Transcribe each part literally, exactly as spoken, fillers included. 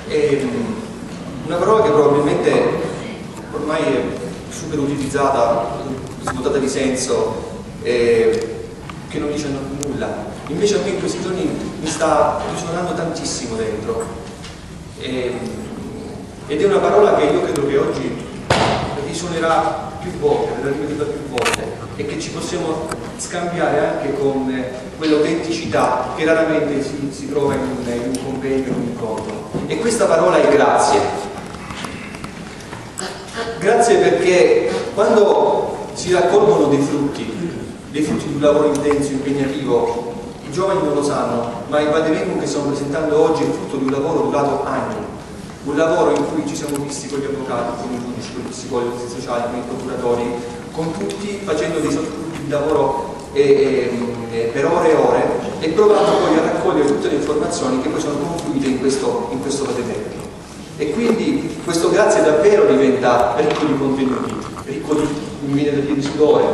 E, una parola che probabilmente ormai è super utilizzata, svuotata di senso, eh, che non dice nulla. Invece a me in questi giorni mi sta risuonando tantissimo dentro. E, ed è una parola che io credo che oggi risuonerà più volte, verrà ripetuta più volte, e che ci possiamo scambiare anche con quell'autenticità che raramente si, si trova in un, in un convegno, in un incontro. E questa parola è grazie. Grazie perché quando si raccolgono dei frutti, dei frutti di un lavoro intenso, impegnativo, i giovani non lo sanno, ma il vademecum che stiamo presentando oggi è il frutto di un lavoro durato anni. Un lavoro in cui ci siamo visti con gli avvocati, con i giudici, con gli psicologi sociali, con i procuratori, con tutti facendo dei sottogruppi di lavoro e, e, per ore e ore, e provando poi a raccogliere tutte le informazioni che poi sono confluite in questo, in questo vademecum. E quindi questo grazie davvero diventa ricco di contenuti, ricco di, mi viene da dire, di sudore.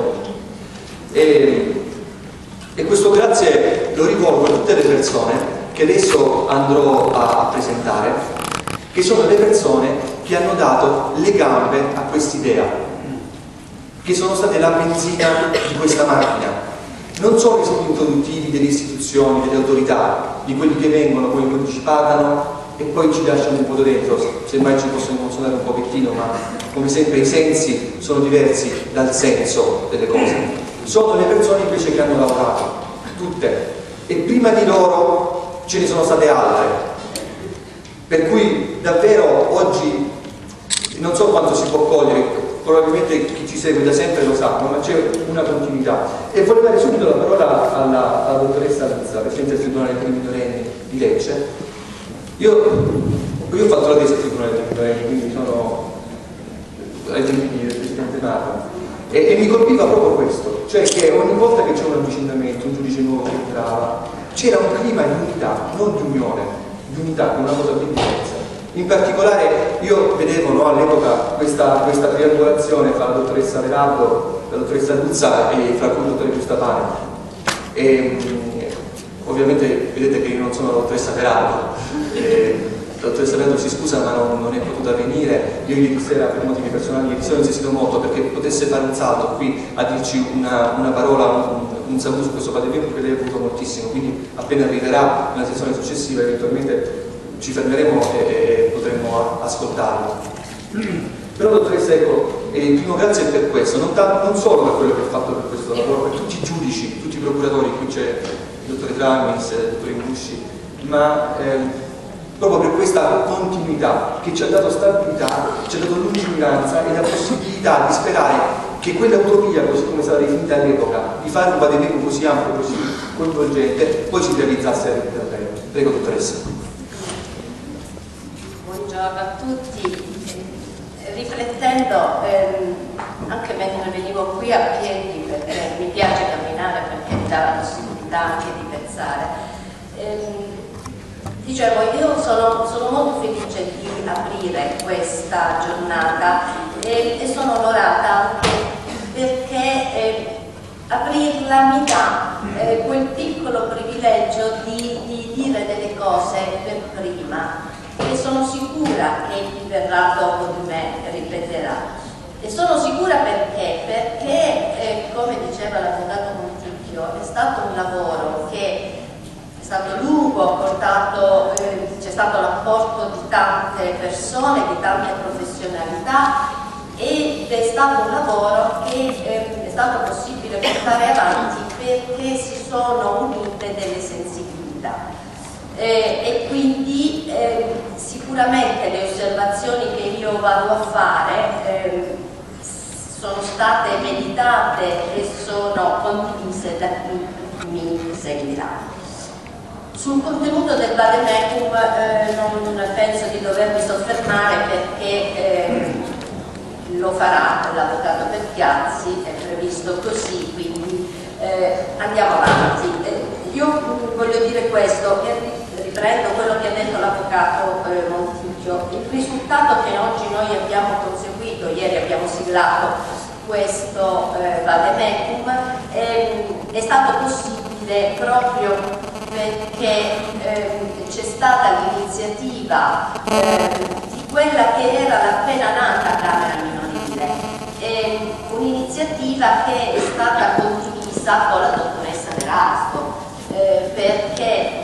E, e questo grazie lo rivolgo a tutte le persone che adesso andrò a, a presentare, che sono le persone che hanno dato le gambe a quest'idea, che sono state la benzina di questa macchina, non solo i studi introduttivi delle istituzioni, delle autorità, di quelli che vengono, poi quelli ci parlano e poi ci lasciano un po' dentro, semmai ci possono emozionare un pochettino, ma come sempre i sensi sono diversi dal senso delle cose. Sono le persone invece che hanno lavorato, tutte, e prima di loro ce ne sono state altre. Per cui davvero oggi non so quanto si può cogliere, probabilmente chi ci segue da sempre lo sa, ma c'è una continuità. E voglio dare subito la parola alla, alla dottoressa Luzza, Presidente del Tribunale per i minorenni di Lecce. Io, io ho fatto la tesi al Tribunale per i minorenni, quindi sono ai tempi del Presidente Marco, e, e mi colpiva proprio questo, cioè che ogni volta che c'è un avvicinamento, un giudice nuovo che entrava, c'era un clima di unità, non di unione, di unità, che è una cosa ben diversa. In particolare io vedevo, no, all'epoca questa, questa triangolazione fra la dottoressa Veraldo, la dottoressa Luzza e fra cui il dottore Giustapane. E ovviamente vedete che io non sono la dottoressa Veraldo, e la dottoressa Veraldo si scusa ma non, non è potuta venire. Io ieri sera per motivi personali ieri sera ho insistito molto perché potesse fare un salto qui a dirci una, una parola, un, un saluto su questo padimento, che lei ha voluto moltissimo, quindi appena arriverà nella sessione successiva eventualmente ci fermeremo e, e potremo ascoltarlo. Però dottoressa, ecco, eh, il primo grazie è per questo, non, non solo per quello che ha fatto per questo lavoro, per tutti i giudici, tutti i procuratori, qui c'è il dottore Tramis, il dottore Ingusci, ma eh, proprio per questa continuità che ci ha dato stabilità, ci ha dato lungimiranza e la possibilità di sperare che quell'utopia, così come è stata definita all'epoca, di fare un vademecum così ampio, così coinvolgente, poi si realizzasse davvero. Prego, dottoressa. Buongiorno a tutti. Riflettendo, ehm, anche mentre venivo qui a piedi, perché mi piace camminare perché mi dà la possibilità anche di pensare, ehm, dicevo, io sono, sono molto felice di aprire questa giornata e, e sono onorata perché eh, aprirla mi dà eh, quel piccolo privilegio di, di dire delle cose per prima, e sono sicura che chi verrà dopo di me ripeterà. E sono sicura perché? Perché, eh, come diceva l'avvocato Monticchio, è stato un lavoro che è stato lungo, ha portato, eh, c'è stato l'apporto di tante persone, di tante professionalità, ed è stato un lavoro che eh, è stato possibile portare avanti perché si sono unite delle sensibilità. Eh, e quindi eh, sicuramente le osservazioni che io vado a fare eh, sono state meditate e sono condivise da chi mi seguirà. Sul contenuto del vademecum eh, non penso di dovermi soffermare perché eh, lo farà l'avvocato Perchiazzi, è previsto così, quindi eh, andiamo avanti. Eh, io voglio dire questo, e riprendo quello che ha detto l'avvocato eh, Monticchio. Il risultato che oggi noi abbiamo conseguito, ieri abbiamo siglato questo eh, vademecum, eh, è stato possibile proprio perché ehm, c'è stata l'iniziativa ehm, di quella che era l'appena nata Camera Minorile, ehm, un'iniziativa che è stata condivisa con la dottoressa Verasto, eh, perché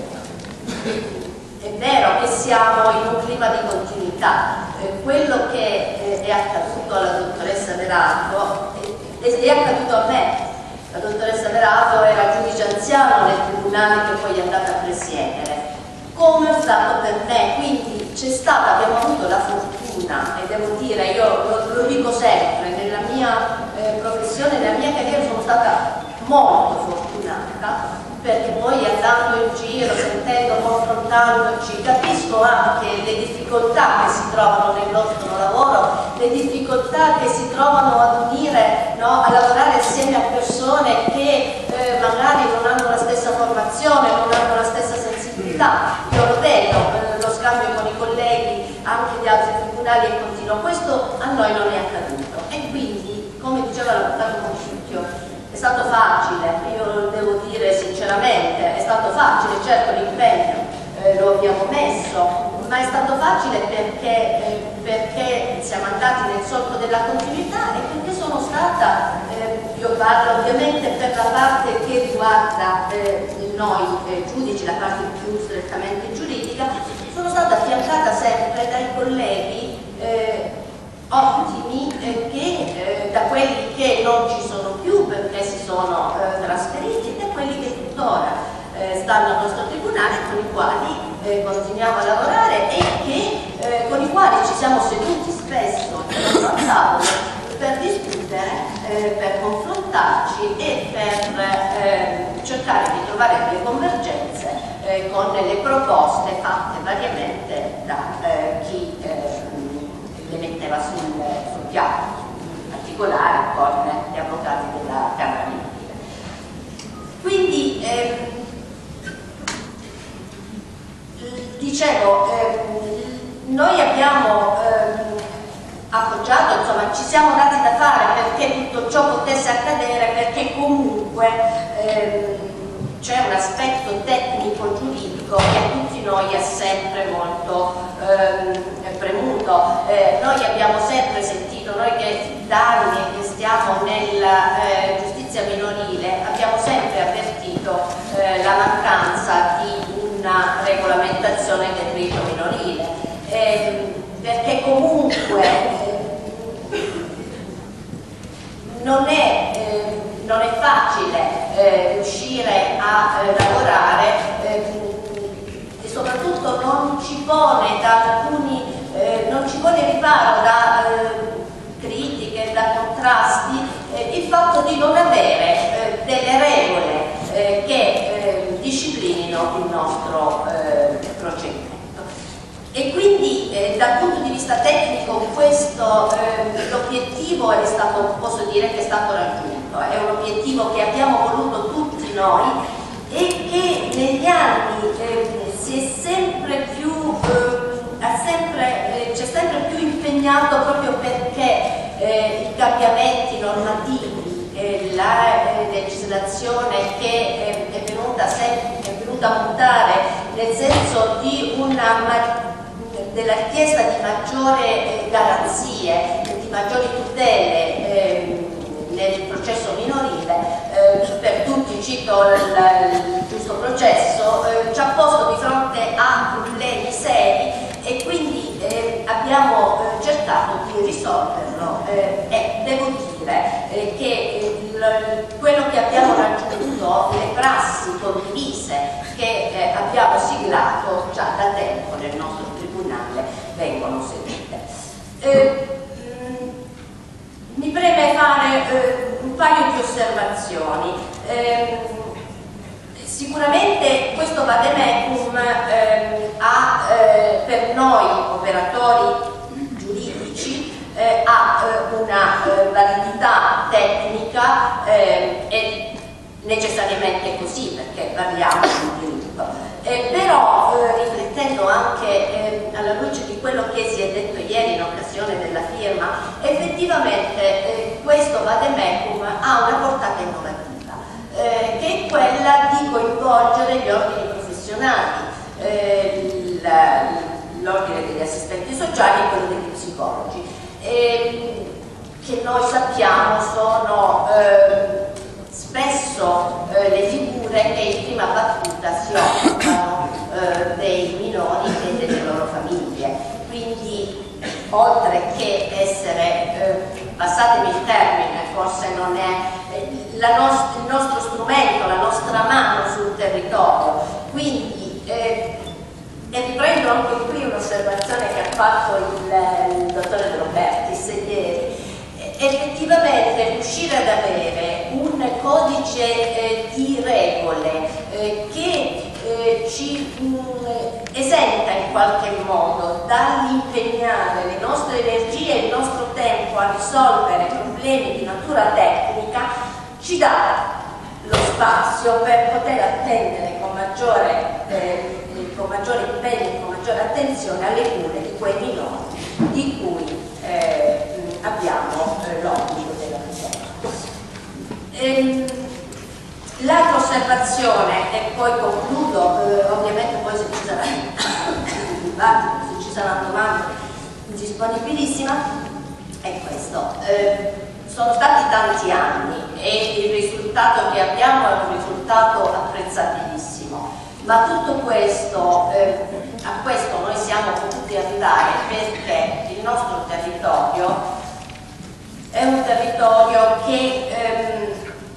eh, è vero che siamo in un clima di continuità. Eh, quello che eh, è accaduto alla dottoressa Verato è, è accaduto a me. La dottoressa Verato era giudice anziano nel tribunale che poi è andata a presiedere, come è stato per me. Quindi c'è stata, abbiamo avuto la fortuna, e devo dire, io lo, lo dico sempre, nella mia eh, professione, nella mia carriera sono stata molto fortunata, perché poi andando in giro, sentendo, confrontandoci, capisco anche le difficoltà che si trovano nel nostro lavoro, le difficoltà che si trovano ad unire, no, a lavorare assieme a persone che eh, magari non hanno la stessa formazione, non hanno la stessa sensibilità. Io lo vedo, eh, lo scambio con i colleghi anche di altri tribunali è continuo. Questo a noi non è accaduto, e quindi, come diceva l'avvocato Concicchio, è stato facile, io lo devo dire sinceramente, è stato facile, certo l'impegno eh, lo abbiamo messo, ma è stato facile perché, eh, perché siamo andati nel solco della continuità, e perché sono stata, eh, io parlo ovviamente per la parte che riguarda eh, noi eh, giudici, la parte più strettamente giuridica, sono stata affiancata sempre dai colleghi eh, ottimi, eh, che eh, da quelli che non ci sono più perché si sono eh, trasferiti, e da quelli che tuttora eh, stanno al nostro tribunale, con i quali eh, continuiamo a lavorare, e che, eh, con i quali ci siamo seduti spesso a tavolo per discutere, eh, per confrontarci e per eh, cercare di trovare delle convergenze eh, con le proposte fatte variamente da eh, chi eh, le metteva sul, sul piano, in particolare con gli avvocati della Camera Minorile. Quindi ehm, dicevo, ehm, noi abbiamo ehm, appoggiato, insomma ci siamo dati da fare perché tutto ciò potesse accadere, perché comunque ehm, c'è un aspetto tecnico giuridico che a tutti noi è sempre molto ehm, premuto. Eh, noi abbiamo sempre sentito, noi che da anni che stiamo nella eh, giustizia minorile, abbiamo sempre avvertito eh, la mancanza di una regolamentazione del rito minorile, eh, perché comunque eh, non è eh, non è facile eh, riuscire a eh, lavorare eh, e soprattutto non ci pone da alcuni eh, non ci pone riparo da eh, critiche, da contrasti eh, il fatto di non avere eh, delle regole eh, che eh, disciplinino il nostro eh, procedimento. E quindi eh, dal punto di vista tecnico questo eh, l'obiettivo è stato, posso dire che è stato raggiunto, è un obiettivo che abbiamo voluto tutti noi e che negli anni eh, si è sempre più eh, ha sempre, eh, c'è sempre più impegnato, proprio perché eh, i cambiamenti normativi, eh, la eh, legislazione che eh, è venuta sempre, è venuta a mutare nel senso di una della richiesta di maggiore eh, garanzie, di maggiori tutele eh, nel processo minorile, eh, per tutti cito il, il giusto processo, eh, ci ha posto di fronte a problemi seri, e quindi eh, abbiamo eh, cercato di risolverlo eh, e devo dire eh, che il, quello che abbiamo raggiunto, le prassi condivise che eh, abbiamo siglato già da tempo nel nostro tribunale, vengono seguite. Eh, mi preme fare eh, un paio di osservazioni. Eh, sicuramente questo vademecum eh, ha eh, per noi operatori giuridici eh, ha eh, una eh, validità tecnica eh, e necessariamente così, perché parliamo di diritto, eh, però eh, riflettendo anche eh, alla luce di quello che si è detto ieri in occasione della firma, effettivamente eh, questo vademecum ha una portata innovativa. Eh, eh, che è quella di coinvolgere gli ordini professionali, eh, l'ordine degli assistenti sociali e quello degli psicologi, eh, che noi sappiamo sono eh, spesso eh, le figure che in prima battuta si occupano eh, dei minori e delle loro famiglie. Quindi, oltre che essere, eh, passatemi il termine, forse non è eh, la nost il nostro strumento, la nostra mano sul territorio, quindi eh, e riprendo anche qui un'osservazione che ha fatto il, il dottore De Robertis ieri, effettivamente riuscire ad avere un codice eh, di regole eh, che eh, ci mh, esenta in qualche modo dall'impegnare le nostre energie e il nostro tempo a risolvere problemi di natura tecnica, ci dà lo spazio per poter attendere con maggiore, eh, con maggiore impegno e con maggiore attenzione alle cure di quei minori di cui eh, abbiamo eh, l'obbligo della tutela. Ehm, L'altra osservazione, e poi concludo, eh, ovviamente poi se ci sarà se ci saranno domande disponibilissima, è questo. Eh, sono stati tanti anni e il risultato che abbiamo è un risultato apprezzabilissimo, ma tutto questo, eh, a questo noi siamo potuti arrivare perché il nostro territorio è un territorio che ehm,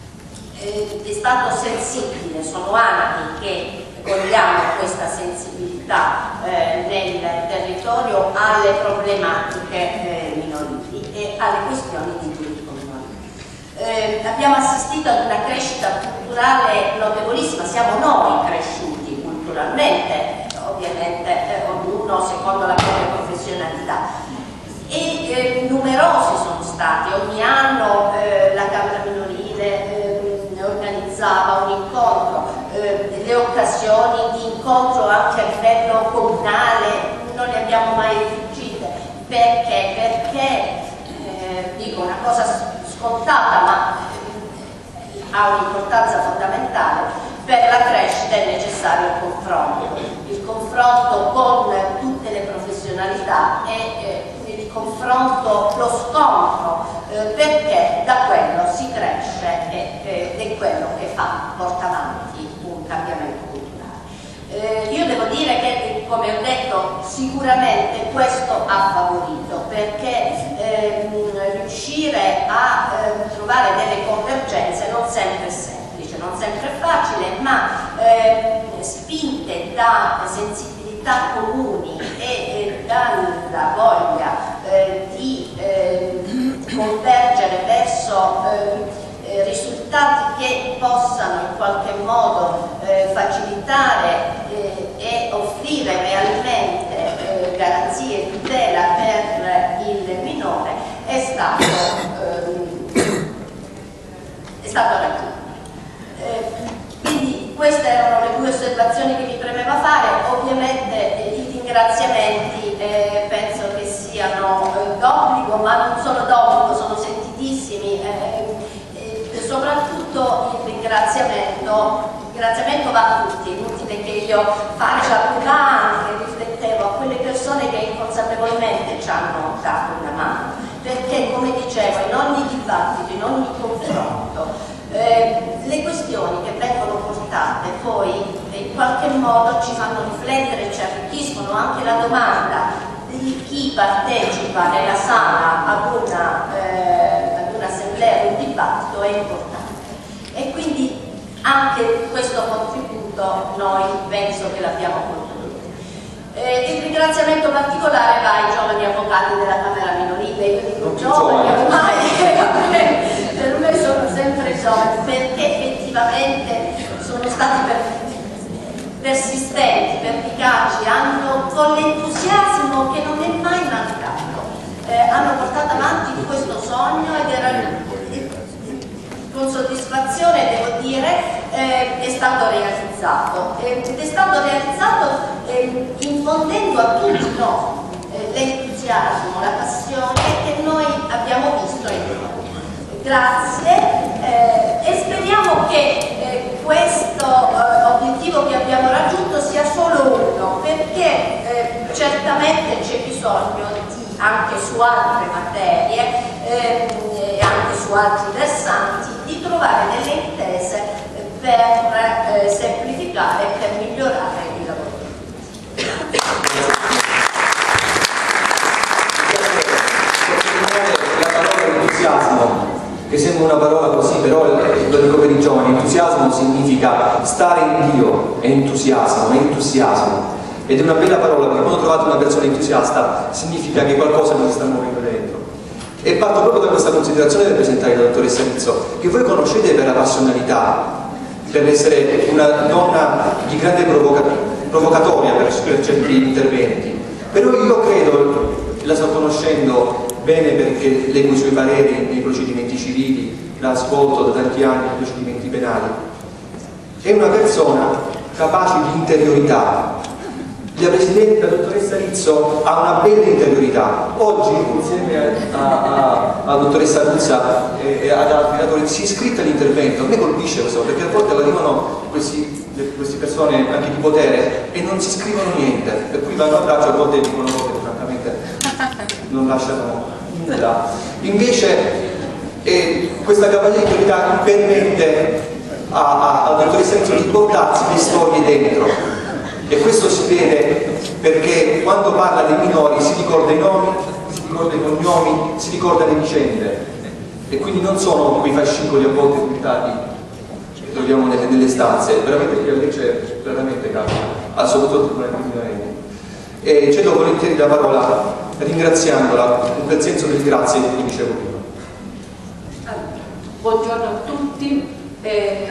è stato sensibile, sono anni che vogliamo questa sensibilità eh, nel territorio alle problematiche eh, minorili e alle questioni di diritto minorile. Eh, abbiamo assistito ad una crescita culturale notevolissima, siamo noi cresciuti culturalmente, ovviamente eh, ognuno secondo la propria professionalità. E eh, numerosi sono stati, ogni anno eh, la Camera minorile eh, organizzava un incontro, eh, le occasioni di incontro anche a livello comunale non le abbiamo mai fuggite. Perché? Perché, eh, dico una cosa scontata ma eh, ha un'importanza fondamentale, per la crescita è necessario il confronto, il confronto con tutte le professionalità e eh, il confronto, lo scontro, eh, perché da quello si cresce e, eh, è quello che fa, porta avanti un cambiamento culturale. Eh, io devo dire che, come ho detto, sicuramente questo ha favorito, perché eh, riuscire a eh, trovare delle convergenze non sempre è semplice, non sempre è facile, ma eh, spinte da sensibilità comuni e eh, dalla voglia eh, di eh, convergere verso eh, eh, risultati che possano in qualche modo eh, facilitare eh, e offrire realmente eh, garanzie e tutela per il minore è stato, eh, è stato raggiunto. Eh, quindi queste erano le due osservazioni che mi premeva fare. Ovviamente eh, i ringraziamenti eh, penso che siano eh, d'obbligo, ma non solo d'obbligo, sono sentitissimi, eh, eh, soprattutto il ringraziamento, il ringraziamento va a tutti, è inutile che io faccia prima anche, riflettevo a quelle persone che inconsapevolmente ci hanno dato una mano, perché come dicevo in ogni dibattito, in ogni confronto, Eh, le questioni che vengono portate poi eh, in qualche modo ci fanno riflettere, ci arricchiscono. Anche la domanda di chi partecipa nella sala ad una, eh, ad un'assemblea, un dibattito è importante, e quindi anche questo contributo noi penso che l'abbiamo contribuito. Eh, il ringraziamento particolare va ai giovani avvocati della Camera minorile. Io dico giovani ormai per me sono sempre giovani, perché effettivamente sono stati per, persistenti, pervicaci, hanno con l'entusiasmo che non è mai mancato, eh, hanno portato avanti questo sogno ed era con soddisfazione, devo dire, eh, è stato realizzato ed è stato realizzato eh, infondendo a tutti noi eh, l'entusiasmo, la passione che noi abbiamo visto in noi. Grazie eh, e speriamo che questo eh, obiettivo che abbiamo raggiunto sia solo uno, perché eh, certamente c'è bisogno di, anche su altre materie eh, e anche su altri versanti, di trovare delle intese per eh, semplificare e per migliorare il lavoro. La parola entusiasmo, che sembra una parola così, però lo dico per i giovani, entusiasmo significa stare in Dio, è entusiasmo, è entusiasmo. Ed è una bella parola, perché quando trovate una persona entusiasta significa che qualcosa mi si sta muovendo dentro. E parto proprio da questa considerazione del presentare la dottoressa Rizzo, che voi conoscete per la passionalità, per essere una donna di grande provoca provocatoria per, per certi interventi. Però io credo, la sto conoscendo bene perché leggo i suoi pareri nei procedimenti civili, la ascolto da tanti anni nei procedimenti penali, è una persona capace di interiorità. La Presidente, la dottoressa Rizzo, ha una bella interiorità. Oggi, insieme alla dottoressa Ruzza e, e ad altri relatori, si è iscritta all'intervento. A me colpisce questo, perché a volte arrivano questi, queste persone anche di potere e non si scrivono niente, per cui vanno a braccio, a volte dicono cose che francamente non lasciano nulla. Invece eh, questa capacità di interiorità permette alla dottoressa Rizzo di portarsi le storie dentro. E questo si vede perché quando parla dei minori si ricorda i nomi, si ricorda i cognomi, si ricorda le vicende. E quindi non sono quei fascicoli a volte puntati che troviamo nelle, nelle stanze, veramente qui a lei c'è veramente capita, soprattutto con i minorenni. E cedo volentieri la parola ringraziandola con quel senso del grazie che dicevo prima. Allora, buongiorno a tutti. Eh,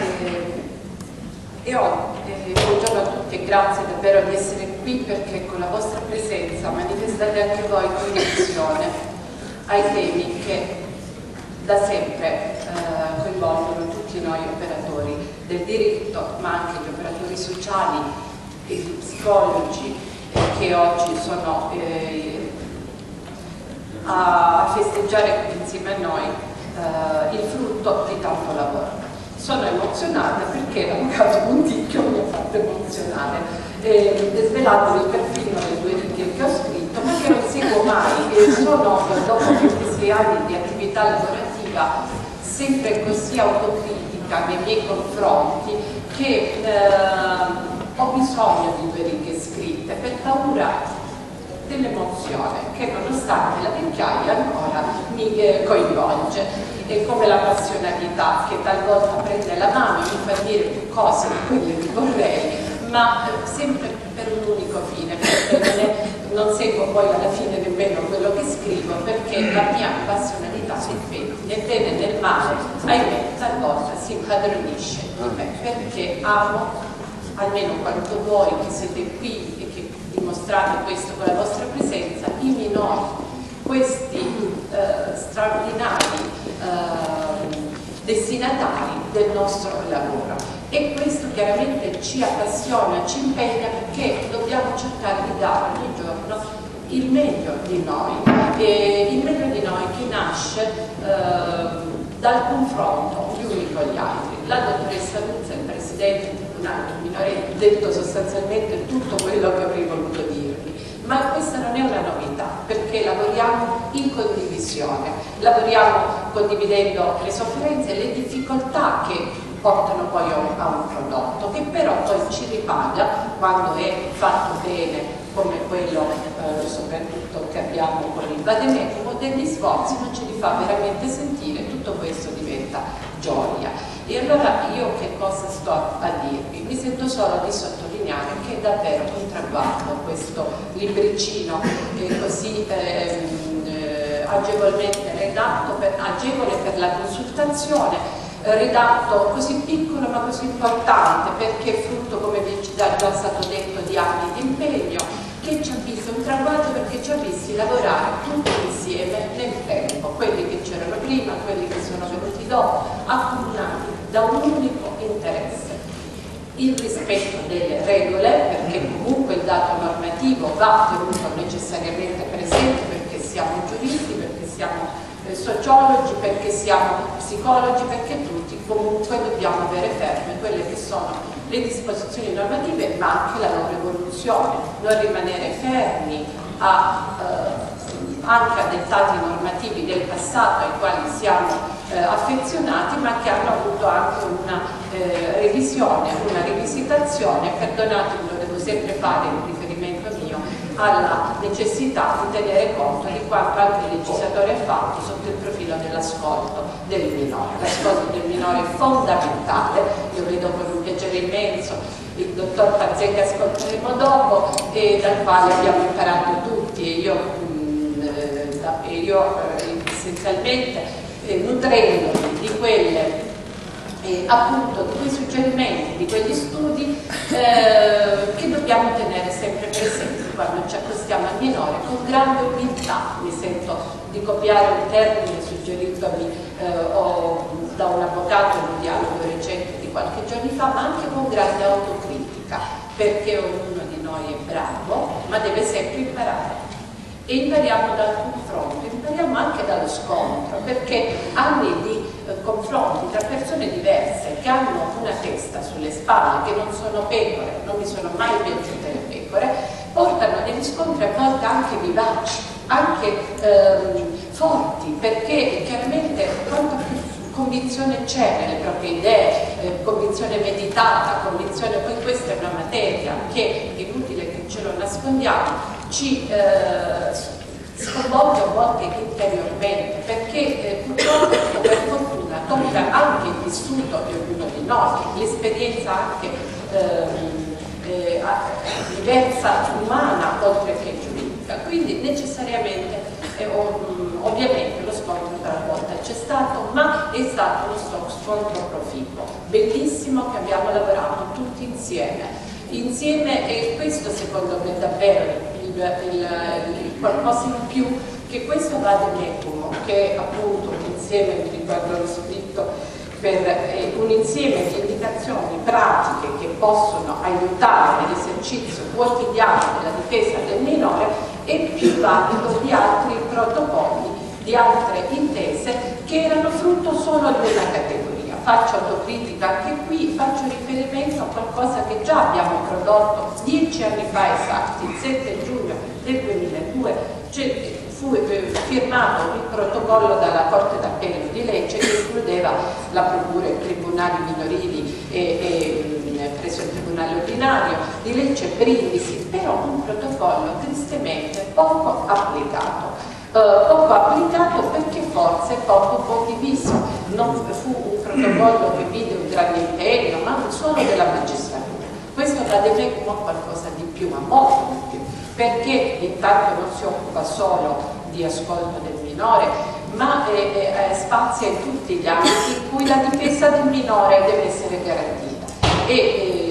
e ho buongiorno a tutti e grazie davvero di essere qui, perché con la vostra presenza manifestate anche voi condivisione ai temi che da sempre eh, coinvolgono tutti noi operatori del diritto, ma anche gli operatori sociali e gli psicologi eh, che oggi sono eh, a festeggiare insieme a noi eh, il frutto di tanto lavoro. Sono emozionata perché l'avvocato Monticchio mi ha fatto emozionare, eh, svelato perfino le due righe che ho scritto, ma che non seguo mai, e sono dopo ventisei anni di attività lavorativa sempre così autocritica nei miei confronti che eh, ho bisogno di due righe scritte per paura dell'emozione che, nonostante la vecchiaia, ancora mi eh, coinvolge. È come la passionalità che talvolta prende la mano e mi fa dire più cose di quelle che vorrei, ma eh, sempre per un unico fine, perché non, è, non seguo poi alla fine nemmeno quello che scrivo, perché la mia passionalità si vede nel bene e nel male, ahimè, talvolta si impadronisce di me, perché amo, almeno quanto voi che siete qui e che dimostrate questo con la vostra presenza, i minori, questi eh, straordinari eh, destinatari del nostro lavoro. E questo chiaramente ci appassiona, ci impegna, perché dobbiamo cercare di dare ogni giorno il meglio di noi, e il meglio di noi che nasce eh, dal confronto gli uni con gli altri. La dottoressa Ruzza, il presidente del Tribunale del Minorenni, ha detto sostanzialmente tutto quello che avrei voluto dirvi, ma questa non è una novità, perché lavoriamo in condivisione, lavoriamo condividendo le sofferenze e le difficoltà che portano poi a un prodotto, che però poi ci ripaga quando è fatto bene, come quello eh, soprattutto che abbiamo con il Vademecum, degli sforzi non ce li fa veramente sentire, tutto questo diventa gioia. E allora io che cosa sto a dirvi? Mi sento solo di sottolineare che è davvero un traguardo questo libricino eh, così ehm, eh, agevolmente redatto, per, agevole per la consultazione, redatto così piccolo ma così importante, perché è frutto, come vi è già stato detto, di anni di impegno, che ci ha visto un traguardo, perché ci ha visti lavorare tutti insieme nel tempo, quelli che c'erano prima, quelli che sono venuti dopo, accomunati da un unico interesse: il rispetto delle regole, perché comunque il dato normativo va tenuto necessariamente presente, perché siamo giuristi, perché siamo sociologi, perché siamo psicologi, perché tutti comunque dobbiamo avere ferme quelle che sono le disposizioni normative, ma anche la loro evoluzione, non rimanere fermi a, eh, anche a dettati normativi del passato ai quali siamo eh, affezionati, ma che hanno avuto anche una eh, revisione, una rivisitazione. Perdonatemi, lo devo sempre fare in riferimento mio alla necessità di tenere conto di quanto anche il legislatore ha fatto sotto il profilo dell'ascolto del minore. L'ascolto del minore è fondamentale, io vedo con un piacere immenso il dottor Pazzè, ascolteremo dopo, e dal quale abbiamo imparato tutti, e io, mh, eh, io eh, essenzialmente eh, nutrendomi di quelle Eh, appunto di quei suggerimenti, di quegli studi eh, che dobbiamo tenere sempre presenti quando ci accostiamo al minore, con grande umiltà. Mi sento di copiare un termine suggeritomi eh, o da un avvocato in un dialogo recente di qualche giorno fa, ma anche con grande autocritica, perché ognuno di noi è bravo, ma deve sempre imparare. E impariamo dal confronto, impariamo anche dallo scontro, perché anni di eh, confronti tra persone diverse che hanno una testa sulle spalle, che non sono pecore, non mi sono mai piaciute le pecore, portano degli scontri a volte anche vivaci, anche ehm, forti, perché chiaramente quanto più convinzione c'è nelle proprie idee, eh, convinzione meditata, convinzione, poi questa è una materia che è inutile che ce lo nascondiamo, ci eh, sconvolge a volte interiormente, perché eh, purtroppo per fortuna tocca anche il vissuto di ognuno di noi, l'esperienza anche eh, eh, diversa, umana oltre che giuridica, quindi necessariamente eh, ovviamente lo scontro talvolta c'è stato, ma è stato uno scontro proficuo, bellissimo, che abbiamo lavorato tutti insieme insieme e questo secondo me è davvero il, il, il qualcosa in più, che questo vademecum, che è appunto un insieme, mi ricordo l'ho scritto, per eh, un insieme di indicazioni pratiche che possono aiutare nell'esercizio quotidiano della difesa del minore, è più valido di altri protocolli, di altre intese che erano frutto solo di una categoria. Faccio autocritica anche qui, faccio riferimento a qualcosa che già abbiamo prodotto dieci anni fa esatti, il sette giugno del duemiladue fu firmato il protocollo dalla Corte d'Appello di Lecce che escludeva la procura e i tribunali minorili e, e presso il tribunale ordinario di Lecce e Brindisi, però un protocollo tristemente poco applicato. Uh, poco applicato perché forse poco condiviso, non fu un protocollo che vide un grande impegno, ma non solo della magistratura. Questo vademecum come qualcosa di più, ma molto di più, perché intanto non si occupa solo di ascolto del minore, ma eh, eh, spazia in tutti gli ambiti in cui la difesa del minore deve essere garantita. E, eh,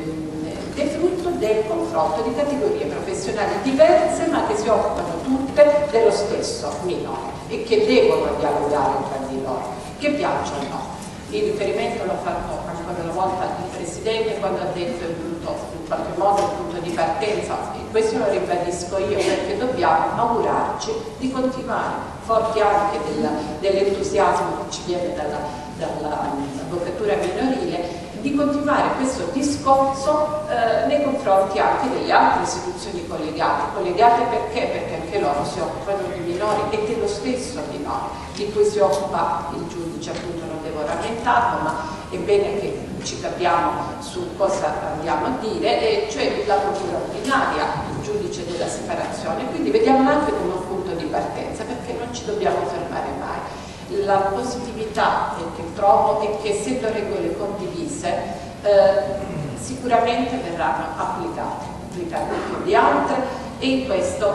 è frutto del confronto di categorie professionali diverse ma che si occupano tutte dello stesso minore e che devono dialogare tra di loro, che piacciono o no. Il riferimento l'ho fatto ancora una volta al Presidente quando ha detto il punto, in qualche modo il punto di partenza, e questo lo ribadisco io, perché dobbiamo augurarci di continuare, forti anche dell'entusiasmo che ci viene dall'avvocatura minorile, di continuare questo discorso eh, nei confronti anche delle altre istituzioni collegate. Collegate perché? Perché anche loro si occupano di minori e dello stesso minore, di cui si occupa il giudice, appunto non devo rammentarlo, ma è bene che ci capiamo su cosa andiamo a dire, e cioè la procura ordinaria, il giudice della separazione. Quindi vediamo anche come un punto di partenza, perché non ci dobbiamo fermare mai. La positività che trovo è che essendo regole condivise eh, sicuramente verranno applicate, applicate più di altre, e in questo,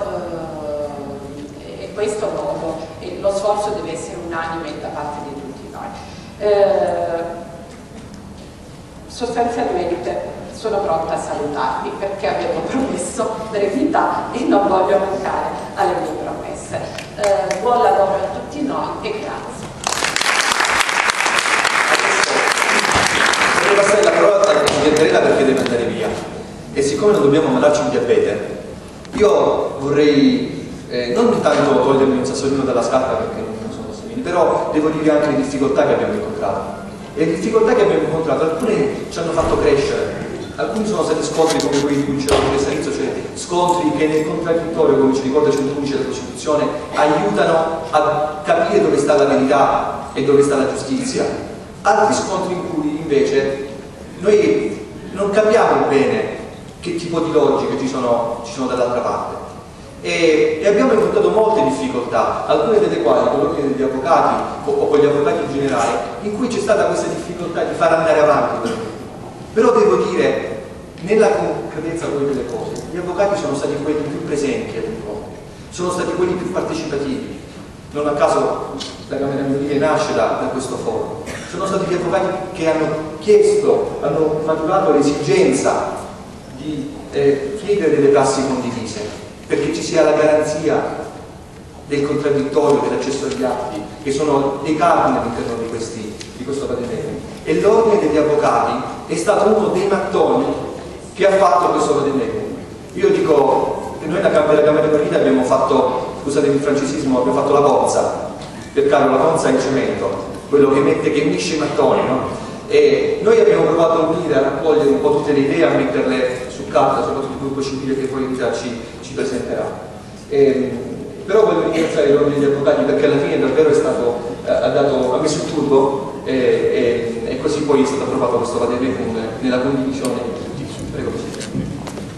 eh, e questo modo eh, lo sforzo deve essere unanime da parte di tutti noi. Eh, sostanzialmente sono pronta a salutarvi perché avevo promesso brevità e non voglio mancare alle mie promesse. Eh, buon lavoro a tutti noi e grazie. Vorrei passare la parola a Andrea perché deve andare via, e siccome non dobbiamo mandarci un diabete, io vorrei eh, non tanto togliermi un sassolino dalla scarpa perché non sono termini, però devo dire anche le difficoltà che abbiamo incontrato. E le difficoltà che abbiamo incontrato, alcune ci hanno fatto crescere, alcuni sono stati scontri come quelli di cui diceva la professoressa Rizzo, cioè scontri che nel contraddittorio, come ci ricorda il centododici della Costituzione, aiutano a capire dove sta la verità e dove sta la giustizia. Altri scontri in cui invece noi non capiamo bene che tipo di logiche ci sono, ci sono dall'altra parte. E, e abbiamo incontrato molte difficoltà, alcune delle quali con l'ordine degli avvocati o, o con gli avvocati in generale, in cui c'è stata questa difficoltà di far andare avanti. Però devo dire, nella concretezza poi delle cose, gli avvocati sono stati quelli più presenti all'incontro, sono stati quelli più partecipativi. Non a caso la Camera Minorile nasce da, da questo foro. Sono stati gli avvocati che hanno chiesto, hanno maturato l'esigenza di eh, chiedere delle prassi condivise, perché ci sia la garanzia del contraddittorio, dell'accesso agli atti, che sono dei cardini all'interno di, questi, di questo vademecum. E l'ordine degli avvocati è stato uno dei mattoni che ha fatto questo vademecum. Io dico, noi da Camera Minorile abbiamo fatto, scusate il francesismo, abbiamo fatto la cozza, per Carlo la cozza è il cemento, quello che mette, che unisce i mattoni, no? E noi abbiamo provato a unire, a raccogliere un po' tutte le idee, a metterle su carta, soprattutto il gruppo civile che poi ci, ci presenterà. E, però voglio ringraziare l'ordine degli avvocati perché alla fine davvero è stato, eh, ha, dato, ha messo il turbo e, e, e così poi è stato approvato questo vademecum nella condivisione di tutti. Prego, Presidente.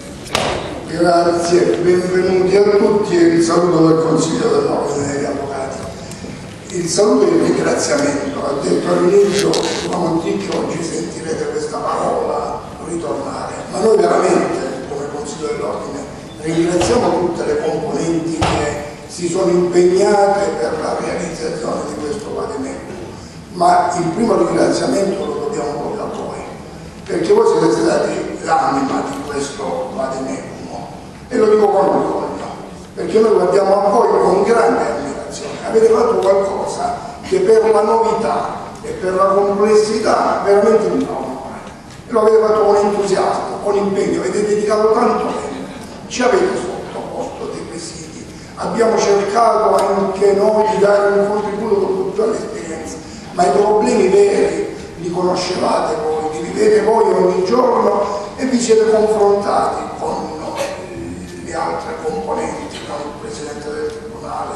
Grazie, benvenuti a tutti e il saluto del Consiglio dell'Ordine degli Avvocati. Il saluto e il ringraziamento, ha detto all'inizio la Monticchio, oggi sentirete questa parola ritornare, ma noi veramente come Consiglio dell'Ordine ringraziamo tutte le componenti che si sono impegnate per la realizzazione di questo vademecum, ma il primo ringraziamento lo dobbiamo proprio a voi, perché voi siete stati l'anima di questo vademecum, e lo dico con orgoglio, perché noi guardiamo a voi con grande ammirazione. Avete fatto qualcosa che per la novità e per la complessità veramente non fa onore, e lo avete fatto con entusiasmo, con impegno, avete dedicato tanto tempo, ci avete sottoposto dei quesiti, abbiamo cercato anche noi di dare un contributo con tutta l'esperienza, ma i problemi veri li conoscevate voi, li vivete voi ogni giorno e vi siete confrontati con le altre componenti, con il Presidente del Tribunale,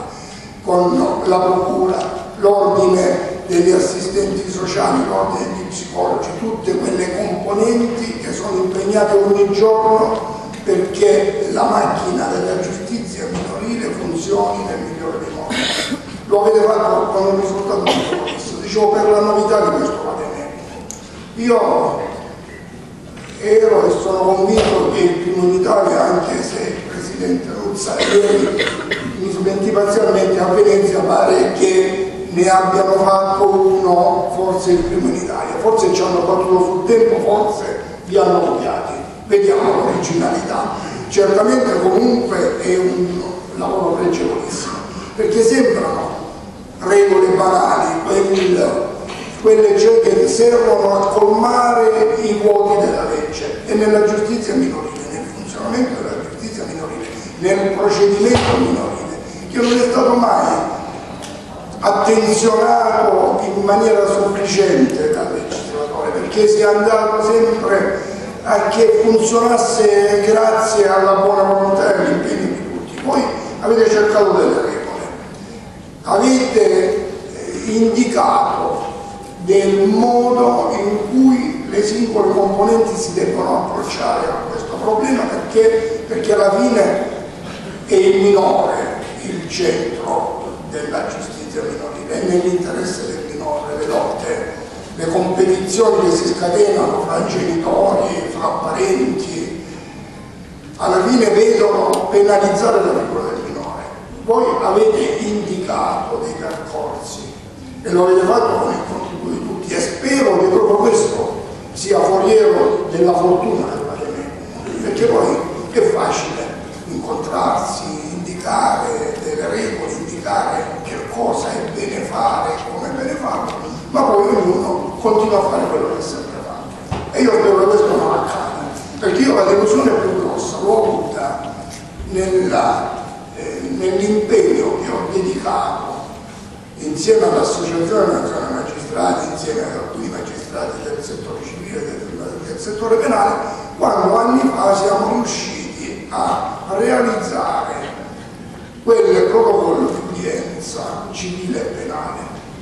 con la Procura, l'Ordine degli assistenti sociali, l'Ordine degli psicologi, tutte quelle componenti che sono impegnate ogni giorno perché la macchina della giustizia minorile funzioni nel migliore dei modi. Lo avete fatto con un risultato molto questo, dicevo, per la novità di questo vademecum. Io ero e sono convinto che il primo in Italia, anche se il Presidente Ruzza ieri mi smentì parzialmente, a Venezia pare che ne abbiano fatto uno, forse il primo in Italia, forse ci hanno battuto sul tempo, forse vi hanno copiati, vediamo l'originalità. Certamente comunque è un lavoro pregevolissimo, perché sembrano regole banali, quel, quelle cioè che servono a colmare i vuoti della legge, e nella giustizia minorile, nel funzionamento della giustizia minorile, nel procedimento minorile, che non è stato mai attenzionato in maniera sufficiente dal legislatore, perché si è andato sempre a che funzionasse grazie alla buona volontà e all'impegno di tutti. Poi avete cercato delle regole, avete indicato del modo in cui le singole componenti si debbono approcciare a questo problema, perché, perché alla fine è il minore il centro della giustizia minorile, è nell'interesse del minore, le lotte, le competizioni che si scatenano fra genitori, fra parenti, alla fine vedono penalizzare la figura del minore. Voi avete indicato dei percorsi e lo avete fatto con il contributo di tutti, e spero che proprio questo sia foriero della fortuna del vademecum, perché poi è facile incontrarsi, indicare delle regole, indicare che cosa è bene fare, come è bene farlo, ma poi ognuno continua a fare quello che ha sempre fatto. E io spero che questo non accada, perché io la delusione più grossa l'ho avuta nella, eh, nell'impegno che ho dedicato insieme all'Associazione Nazionale Magistrati, insieme ad alcuni magistrati del settore civile e del, del settore penale, quando anni fa siamo riusciti a realizzare quel protocollo di udienza civile e penale.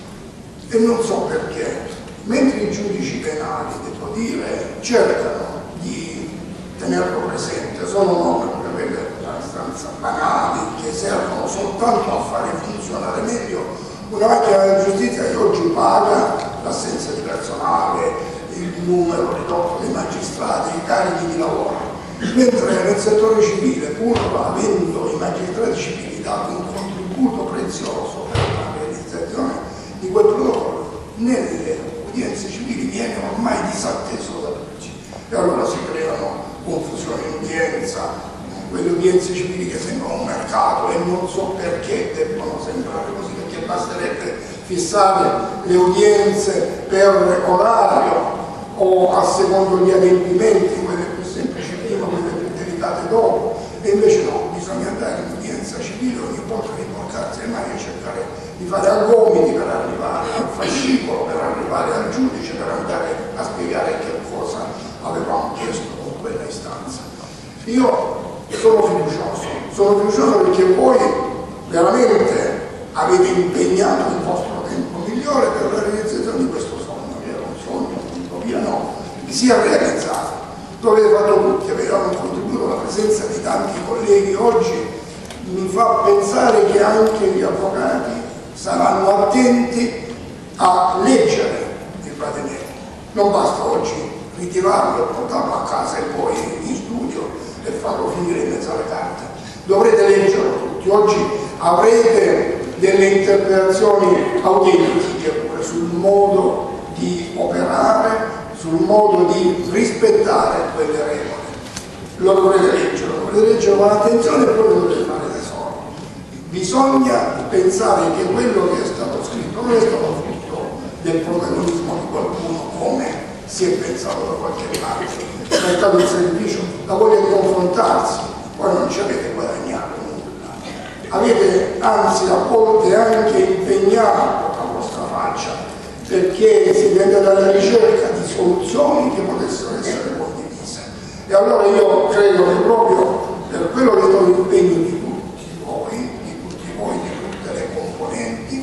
E non so perché, mentre i giudici penali, devo dire, cercano di tenerlo presente, sono norme quelle abbastanza banali che servono soltanto a fare funzionare meglio una macchina della giustizia che oggi paga l'assenza di personale, il numero ridotto dei magistrati, i carichi di lavoro, mentre nel settore civile, pur avendo i magistrati civili dato un contributo prezioso per la realizzazione di quel protocollo, nelle udienze civili viene ormai disatteso da tutti e allora si creano confusioni in udienza, quelle udienze civili che sembrano un mercato e non so perché debbono sembrare così, perché basterebbe fissare le udienze per orario o a secondo gli adempimenti, quelle più semplici prima, quelle più delicate dopo, e invece no, bisogna andare in udienza civile ogni volta riportarsi le mani e cercare di fare a gomiti per arrivare al fascicolo, per arrivare al giudice, per andare a spiegare che cosa avevamo chiesto con quella istanza. Io sono fiducioso, sono fiducioso perché voi veramente avete impegnato il vostro tempo migliore per la realizzazione di questo sogno, che era un sogno, tuttavia no, che sia realizzato. Lo avete fatto tutti, avete dato un contributo, la presenza di tanti colleghi oggi mi fa pensare che anche gli avvocati saranno attenti a leggere il Vadenello. Non basta oggi ritirarlo e portarlo a casa e poi in studio e farlo finire in mezzo alle carte. Dovrete leggerlo tutti. Oggi avrete delle interpretazioni autentiche pure sul modo di operare, sul modo di rispettare quelle regole. Lo dovrete leggere, lo dovrete leggere con attenzione e poi lo dovrete fare tesoro. Bisogna pensare che quello che è stato scritto non è stato frutto del protagonismo di qualcuno come si è pensato da qualche parte. È stato un sacrificio, la voglia di confrontarsi, poi non ci avete guadagnato nulla. Avete anzi a volte anche impegnato la vostra faccia perché si tende alla ricerca di soluzioni che potessero essere condivise. E allora io credo che proprio per quello che sono l'impegno di tutti voi, di tutti voi, di tutte le componenti,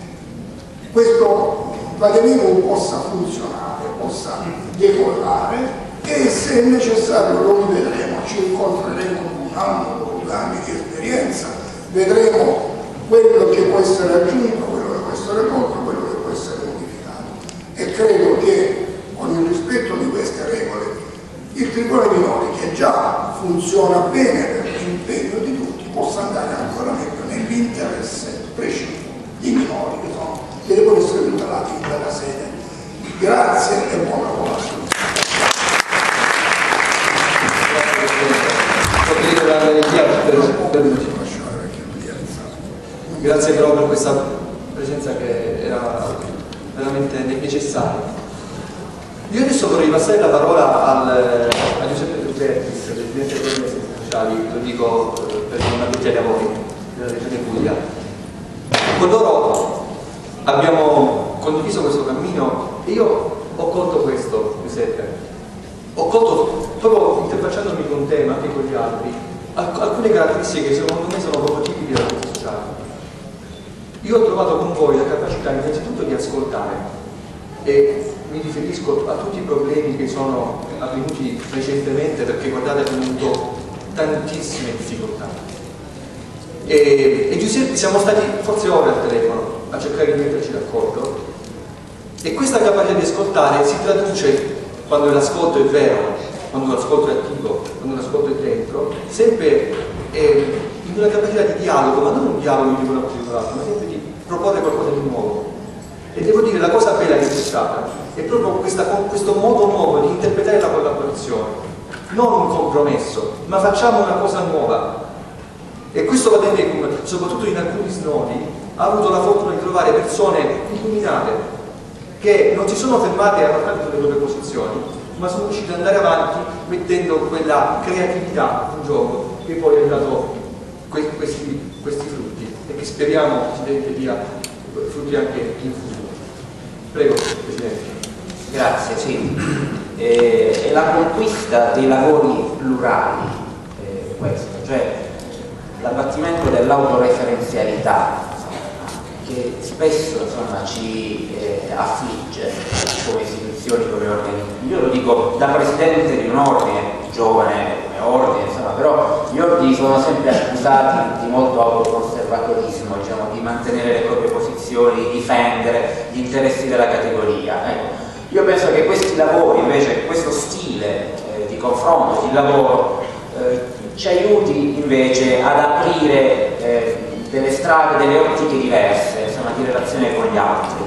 questo Vadenello possa funzionare, possa decollare e se è necessario lo rivedremo, ci incontreremo un anno, due anni di esperienza, vedremo quello che può essere aggiunto, quello che può essere tolto, quello che può essere modificato. E credo che con il rispetto di queste regole il Tribunale Minori, che già funziona bene per l'impegno di tutti, possa andare ancora meglio nell'interesse preciso di minori che, sono, che devono essere tutelati in quella sede. Grazie e buon lavoro. Grazie però per questa presenza che era veramente necessaria. Io adesso vorrei passare la parola al, a Giuseppe Tubertis, Presidente delle Assistenti Sociali, lo dico per non addetti ai lavori della Regione Puglia. Con loro abbiamo condiviso questo cammino e io ho colto questo, Giuseppe. Ho colto, proprio interfacciandomi con te, ma anche con gli altri, alcune caratteristiche che secondo me sono proprio tipiche della vita sociale. Io ho trovato con voi la capacità innanzitutto di ascoltare e mi riferisco a tutti i problemi che sono avvenuti recentemente, perché guardate, è venuto tantissime difficoltà. E, e Giuseppe, siamo stati forse ore al telefono a cercare di metterci d'accordo e questa capacità di ascoltare si traduce, quando l'ascolto è vero, quando l'ascolto è attivo, quando l'ascolto è dentro, sempre eh, in una capacità di dialogo, ma non un dialogo di una cosa di un'altra, ma sempre di proporre qualcosa di nuovo. E devo dire, la cosa bella che c'è stata è proprio questa, questo modo nuovo di interpretare la collaborazione, non un compromesso, ma facciamo una cosa nuova. E questo Vadenello, soprattutto in alcuni snodi, ha avuto la fortuna di trovare persone illuminate che non si sono fermate a parlare delle proprie posizioni, ma sono riusciti ad andare avanti mettendo quella creatività in gioco che poi ha dato que questi, questi frutti e che speriamo, Presidente, dia frutti anche in futuro. Prego, Presidente. Grazie, sì. Eh, è la conquista dei lavori plurali, eh, questo, cioè l'abbattimento dell'autoreferenzialità che spesso insomma, ci eh, affligge come istituzioni, come organismi. Io lo dico da presidente di un ordine, giovane come ordine, insomma, però gli ordini sono sempre accusati di molto autoconservatorismo, diciamo, di mantenere le proprie posizioni, di difendere gli interessi della categoria. Ecco. Io penso che questi lavori, invece, questo stile eh, di confronto, di lavoro, eh, ci aiuti invece ad aprire eh, delle strade, delle ottiche diverse, insomma, di relazione con gli altri.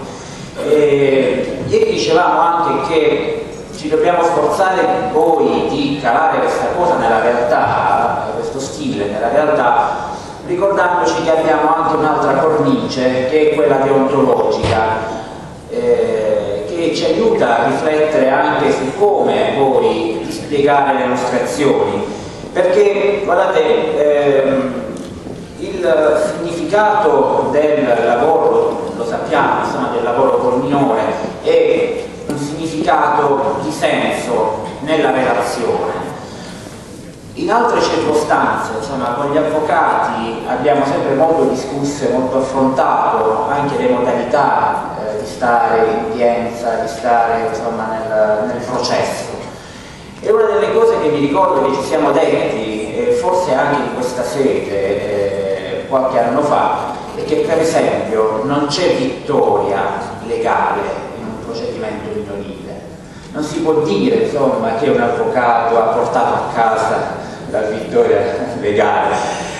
E, ieri dicevamo anche che ci dobbiamo sforzare poi di calare questa cosa nella realtà, questo stile nella realtà, ricordandoci che abbiamo anche un'altra cornice, che è quella deontologica, eh, che ci aiuta a riflettere anche su come poi dispiegare le nostre azioni, perché guardate, ehm, il significato del lavoro, lo sappiamo, insomma, del lavoro col minore, è un significato di senso nella relazione. In altre circostanze, insomma, con gli avvocati abbiamo sempre molto discusso e molto affrontato anche le modalità eh, di stare in udienza, di stare insomma, nel, nel processo. E una delle cose che mi ricordo che ci siamo detti, eh, forse anche in questa sede, eh, qualche anno fa, è che per esempio non c'è vittoria legale in un procedimento minorile. Non si può dire insomma, che un avvocato ha portato a casa la vittoria legale.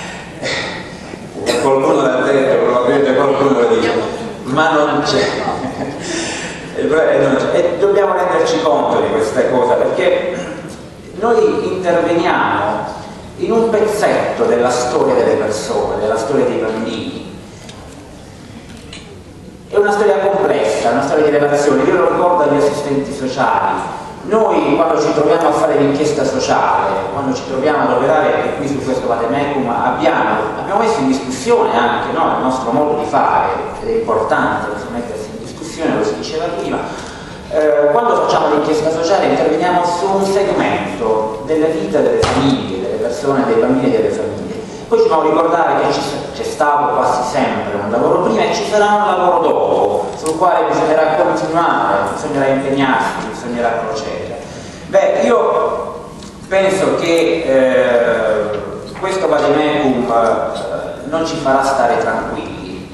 Qualcuno l'ha detto, probabilmente qualcuno lo dice, ma non c'è. E dobbiamo renderci conto di questa cosa, perché noi interveniamo in un pezzetto della storia delle persone, della storia dei bambini. È una storia complessa, una storia di relazioni. Io lo ricordo agli assistenti sociali. Noi quando ci troviamo a fare l'inchiesta sociale, quando ci troviamo ad operare, e qui su questo vademecum abbiamo, abbiamo messo in discussione anche no, il nostro modo di fare, ed è importante mettersi in discussione, lo si diceva prima. Eh, quando facciamo l'inchiesta sociale interveniamo su un segmento della vita delle famiglie, delle persone, dei bambini e delle famiglie. Poi ci dobbiamo ricordare che c'è stato quasi sempre un lavoro prima e ci sarà un lavoro dopo, sul quale bisognerà continuare, bisognerà impegnarsi, bisognerà procedere. Beh, io penso che eh, questo vademecum eh, non ci farà stare tranquilli.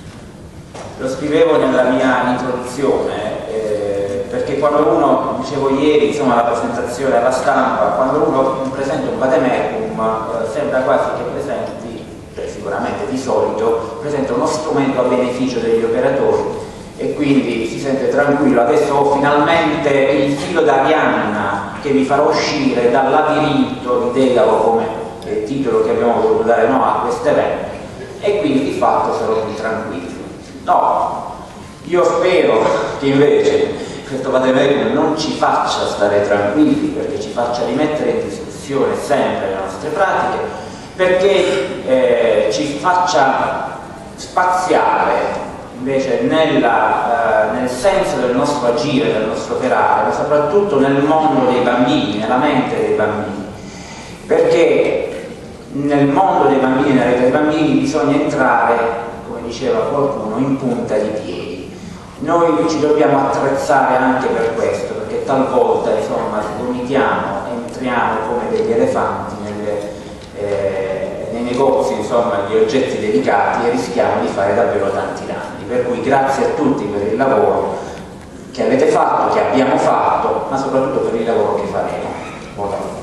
Lo scrivevo nella mia introduzione, eh, perché quando uno, dicevo ieri, insomma, la presentazione alla stampa, quando uno presenta un vademecum eh, sembra quasi che presenti, cioè sicuramente di solito, presenta uno strumento a beneficio degli operatori e quindi si sente tranquillo. Adesso ho finalmente il filo d'Arianna che vi farà uscire dal labirinto di Dedalo, come è il titolo che abbiamo voluto dare no, a questo evento, e quindi di fatto sarò più tranquillo. No, io spero che invece questo vademecum non ci faccia stare tranquilli, perché ci faccia rimettere in discussione sempre le nostre pratiche, perché eh, ci faccia spaziare invece nella, eh, nel senso del nostro agire, del nostro operare, ma soprattutto nel mondo dei bambini, nella mente dei bambini, perché nel mondo dei bambini, nella vita dei bambini bisogna entrare, come diceva qualcuno, in punta di piedi. Noi ci dobbiamo attrezzare anche per questo, perché talvolta insomma vomitiamo, entriamo come degli elefanti nelle, eh, nei negozi insomma, di oggetti delicati e rischiamo di fare davvero tanti danni. Per cui grazie a tutti per il lavoro che avete fatto, che abbiamo fatto, ma soprattutto per il lavoro che faremo. Buon lavoro.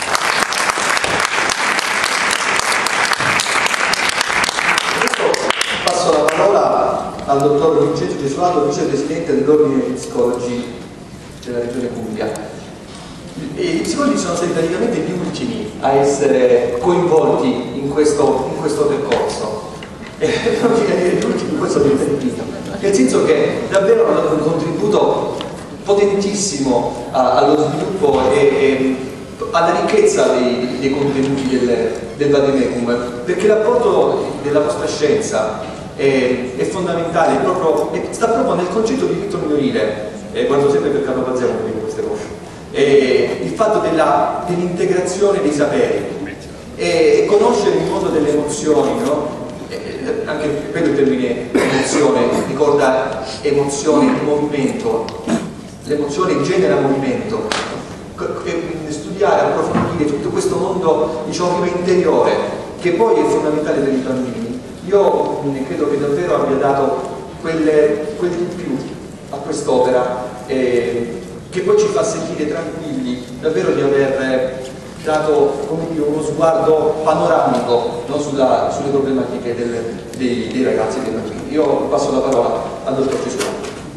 Passo la parola al dottor Vincenzo Gesualdo, vicepresidente dell'Ordine degli Psicologi della Regione Puglia. E I psicologi sono stati praticamente gli ultimi a essere coinvolti in questo, in questo percorso. E non ci dire gli ultimi in questo tentativo, nel senso che davvero hanno dato un contributo potentissimo a, allo sviluppo e, e alla ricchezza dei, dei contenuti del, del vademecum, perché l'apporto della vostra scienza è, è fondamentale, è proprio, è, sta proprio nel concetto di diritto minorile, eh, guardo sempre per Carlo Pazzerno quando dico queste cose, eh, il fatto dell'integrazione dei saperi e, e conoscere il mondo delle emozioni, no? Eh, anche per il termine emozione ricorda emozione, movimento, l'emozione genera movimento, studiare, approfondire tutto questo mondo, diciamo, prima interiore, che poi è fondamentale per i bambini. Io credo che davvero abbia dato quel, quel di più a quest'opera, eh, che poi ci fa sentire tranquilli davvero di aver dato, come dire, uno sguardo panoramico, no, sulla, sulle problematiche del, dei, dei ragazzi e dei bambini. Io passo la parola al dottor Gesù.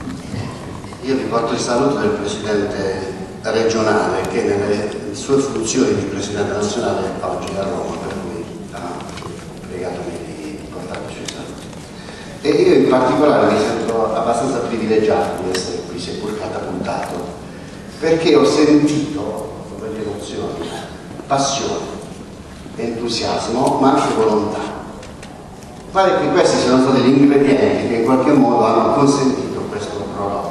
Io vi porto il saluto del Presidente regionale che nelle sue funzioni di Presidente nazionale oggi è a Roma, per cui ha pregato di portarci il saluto. E io in particolare mi sento abbastanza privilegiato di essere qui, seppur catapultato, perché ho sentito con le emozioni, passione, entusiasmo, ma anche volontà. Pare che questi siano stati gli ingredienti che in qualche modo hanno consentito questo prodotto.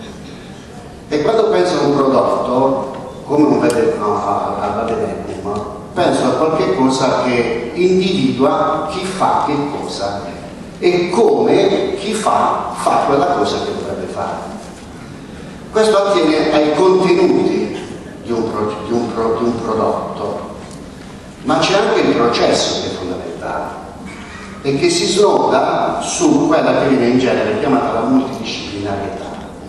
E quando penso a un prodotto, come un vademecum, penso a qualche cosa che individua chi fa che cosa e come chi fa fa quella cosa che dovrebbe fare. Questo attiene ai contenuti di un, pro, di un, pro, di un prodotto, ma c'è anche il processo che è fondamentale e che si snoda su quella che viene in genere chiamata la multidisciplinarietà.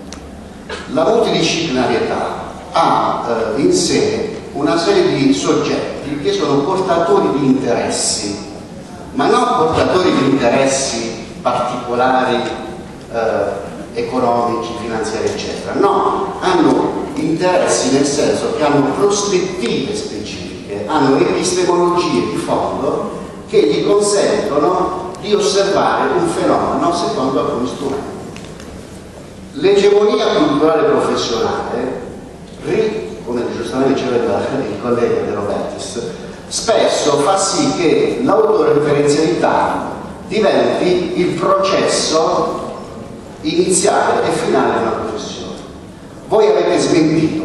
La multidisciplinarietà ha eh, in sé una serie di soggetti che sono portatori di interessi, ma non portatori di interessi particolari, eh, economici, finanziari, eccetera. No, hanno interessi nel senso che hanno prospettive specifiche, hanno epistemologie di fondo che gli consentono di osservare un fenomeno secondo alcuni strumenti. L'egemonia culturale professionale, come giustamente diceva il collega De Robertis, spesso fa sì che l'autoreferenzialità diventi il processo iniziale e finale di una professione. Voi avete smentito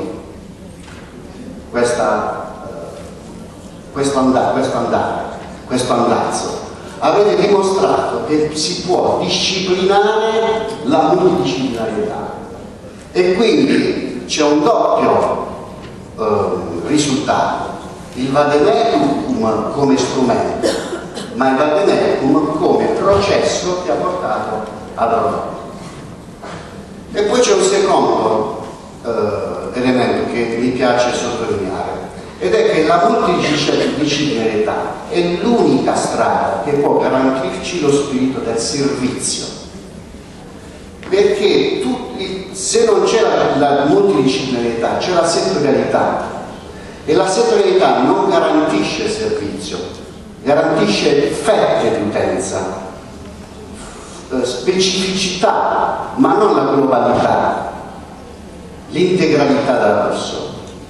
questa, uh, questo, andare, questo andare, questo andazzo. Avete dimostrato che si può disciplinare la multidisciplinarietà e quindi c'è un doppio uh, risultato: il vademecum come strumento, ma il vademecum come processo che ha portato al prodotto. E poi c'è un secondo uh, elemento che mi piace sottolineare, ed è che la multidisciplinarietà è l'unica strada che può garantirci lo spirito del servizio, perché tutti, se non c'è la, la multidisciplinarietà c'è la settorialità, e la settorialità non garantisce servizio, garantisce fette di utenza, specificità, ma non la globalità, l'integralità della persona.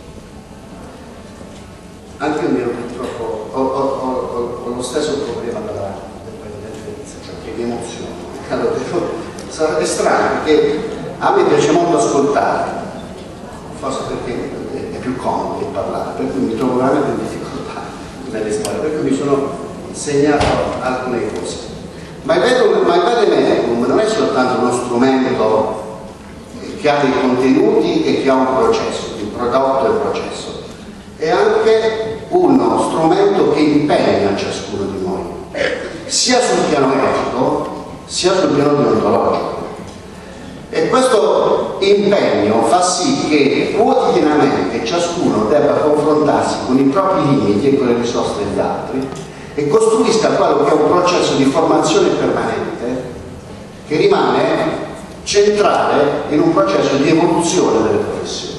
Anche io mio, purtroppo ho, ho, ho, ho lo stesso problema della, dell'intelligenza, cioè che mi emoziona. Allora, sarebbe strano perché a me piace molto ascoltare, forse perché è più comodo di parlare, per cui mi trovo veramente in difficoltà nelle storie, per cui mi sono segnato alcune cose. Ma il vademecum non è soltanto uno strumento che ha dei contenuti e che ha un processo, un prodotto e un processo, è anche uno strumento che impegna ciascuno di noi, sia sul piano etico sia sul piano deontologico. E questo impegno fa sì che quotidianamente ciascuno debba confrontarsi con i propri limiti e con le risorse degli altri e costruisca quello che è un processo di formazione permanente che rimane centrale in un processo di evoluzione delle professioni.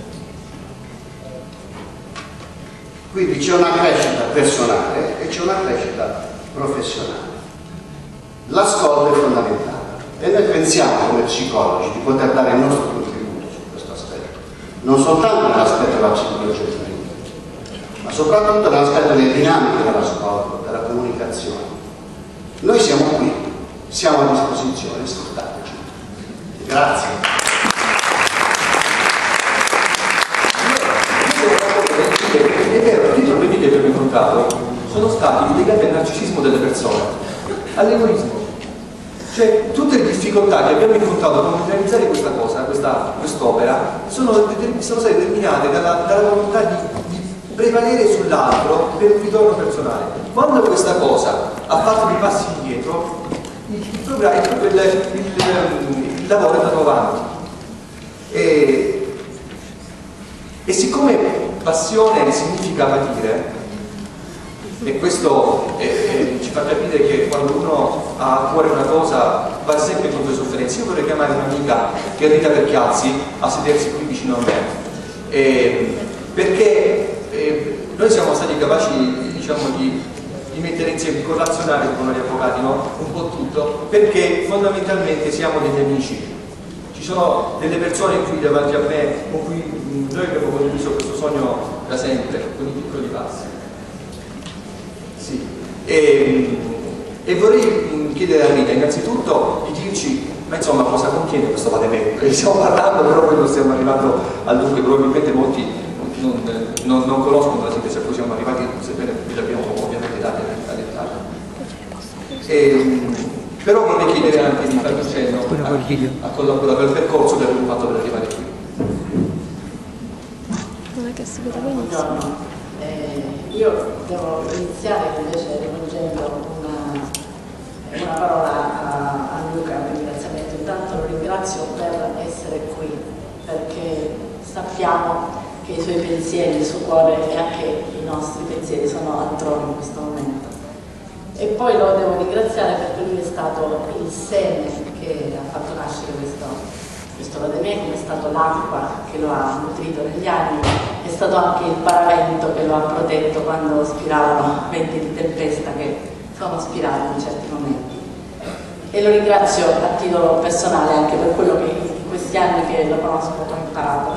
Quindi c'è una crescita personale e c'è una crescita professionale. L'ascolto è fondamentale e noi pensiamo come psicologi di poter dare il nostro contributo su questo aspetto, non soltanto nell'aspetto della psicologia clinica, ma soprattutto nell'aspetto delle dinamiche dell'ascolto, della comunicazione. Noi siamo qui, siamo a disposizione, ascoltateci. Grazie. È vero, tutti i problemi che abbiamo incontrato sono stati legati al narcisismo delle persone, all'egoismo. Cioè, tutte le difficoltà che abbiamo incontrato per realizzare questa cosa, questa, quest'opera, sono, sono state determinate dalla, dalla volontà di, di prevalere sull'altro per un ritorno personale. Quando questa cosa ha fatto dei passi indietro, il, il, programma, il, il, il, il lavoro è andato avanti. E, e siccome passione significa patire, e questo eh, eh, ci fa capire che quando uno ha a cuore una cosa va sempre con due sofferenze. Io vorrei chiamare un'amica che è Rita Perchiazzi a sedersi qui vicino a me, eh, perché eh, noi siamo stati capaci, diciamo, di, di mettere insieme, di collazionare con noi avvocati, no? Un po' tutto, perché fondamentalmente siamo degli amici. Ci sono delle persone qui davanti a me con cui mh, noi abbiamo condiviso questo sogno da sempre, con i piccoli passi. Sì. E, e vorrei chiedere a Rita innanzitutto di dirci, ma insomma, cosa contiene questo vademecum? Perché stiamo parlando, però poi non stiamo arrivando al dunque, probabilmente molti non, non, non conoscono la sintesi a cui siamo arrivati, sebbene vi l'abbiamo ovviamente data a dettaglio. E, però vorrei chiedere anche di fare un cenno a, a collaborare al percorso che abbiamo fatto per arrivare qui. Non è che si vede benissimo. Eh, io devo iniziare invece rivolgendo una, una parola a, a Luca, un ringraziamento. Intanto lo ringrazio per essere qui, perché sappiamo che i suoi pensieri, il suo cuore e anche i nostri pensieri sono altrove in questo momento. E poi lo devo ringraziare perché lui è stato il seme che ha fatto nascere questo questo vademecum, è stato l'acqua che lo ha nutrito negli anni, è stato anche il paravento che lo ha protetto quando spiravano venti di tempesta che sono spirati in certi momenti. E lo ringrazio a titolo personale anche per quello che in questi anni che lo conosco ho imparato.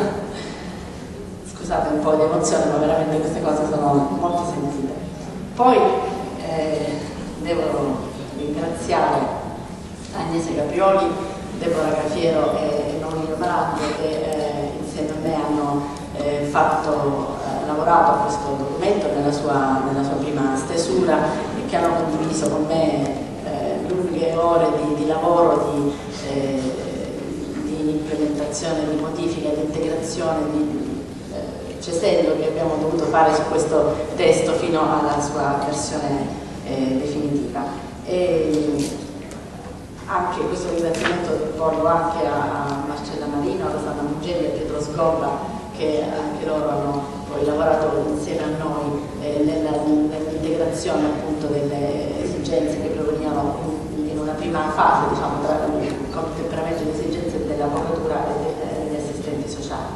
Scusate un po' di emozione, ma veramente queste cose sono molto sentite. Poi eh, devo ringraziare Agnese Caprioli, Deborah Cafiero e Nonino Marando che eh, insieme a me hanno eh, fatto, eh, lavorato a questo documento nella sua, nella sua prima stesura e che hanno condiviso con me eh, lunghe ore di, di lavoro, di, eh, di implementazione, di modifica, di integrazione, di eh, cesello che abbiamo dovuto fare su questo testo fino alla sua versione eh, definitiva. E, anche questo ringraziamento rivolgo anche a, a Marcella Marino, a Rosanna Mugelli e a Pietro Sgobba, che anche loro hanno poi lavorato insieme a noi eh, nell'integrazione appunto delle esigenze che provenivano in, in una prima fase, diciamo, tra il contemperamento delle esigenze dell'avvocatura e degli assistenti sociali.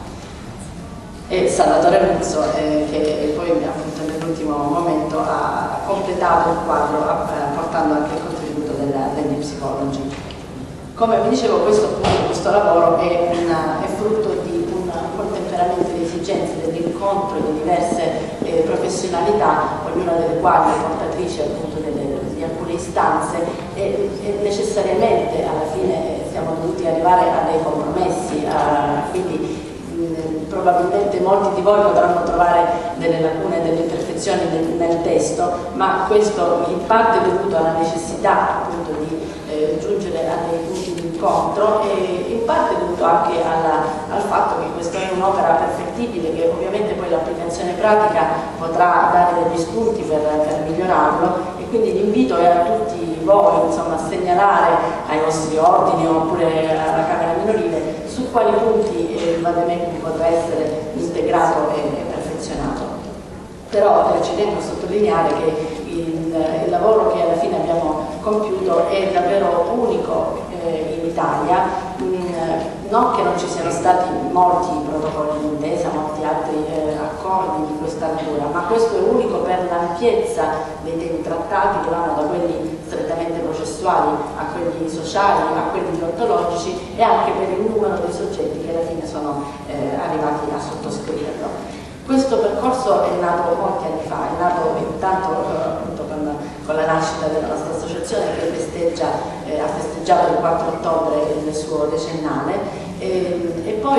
E Salvatore Muzzo, eh, che poi appunto nell'ultimo momento ha completato il quadro eh, portando anche il contributo della, degli psicologi. Come vi dicevo, questo, questo lavoro è, una, è frutto di un contemperamento di esigenze, dell'incontro di diverse eh, professionalità, ognuna delle quali è portatrice appunto delle, di alcune istanze e, e necessariamente alla fine siamo dovuti arrivare a dei compromessi, a, quindi probabilmente molti di voi potranno trovare delle lacune, delle imperfezioni nel, nel testo, ma questo in parte è dovuto alla necessità appunto di eh, giungere a dei punti di incontro e in parte è dovuto anche alla, al fatto che questa è un'opera perfettibile, che ovviamente poi l'applicazione pratica potrà dare degli spunti per, per migliorarlo, e quindi l'invito è a tutti voi insomma, a segnalare ai vostri ordini oppure alla Camera minorile su quali punti eh, il vademecum potrà essere integrato e, e perfezionato. Però eh, ci tengo a sottolineare che il, il lavoro che alla fine abbiamo compiuto è davvero unico eh, in Italia, mh, non che non ci siano stati molti protocolli d'intesa, molti altri eh, accordi di questa natura, ma questo è unico per l'ampiezza dei temi trattati, che vanno da quelli strettamente processuali a quelli sociali, a quelli deontologici e anche per il numero di soggetti che alla fine sono eh, arrivati a sottoscriverlo. Questo percorso è nato molti anni fa, è nato intanto eh, appunto con, con la nascita della nostra associazione, che è festeggia, eh, ha festeggiato il quattro ottobre il suo decennale, e, e poi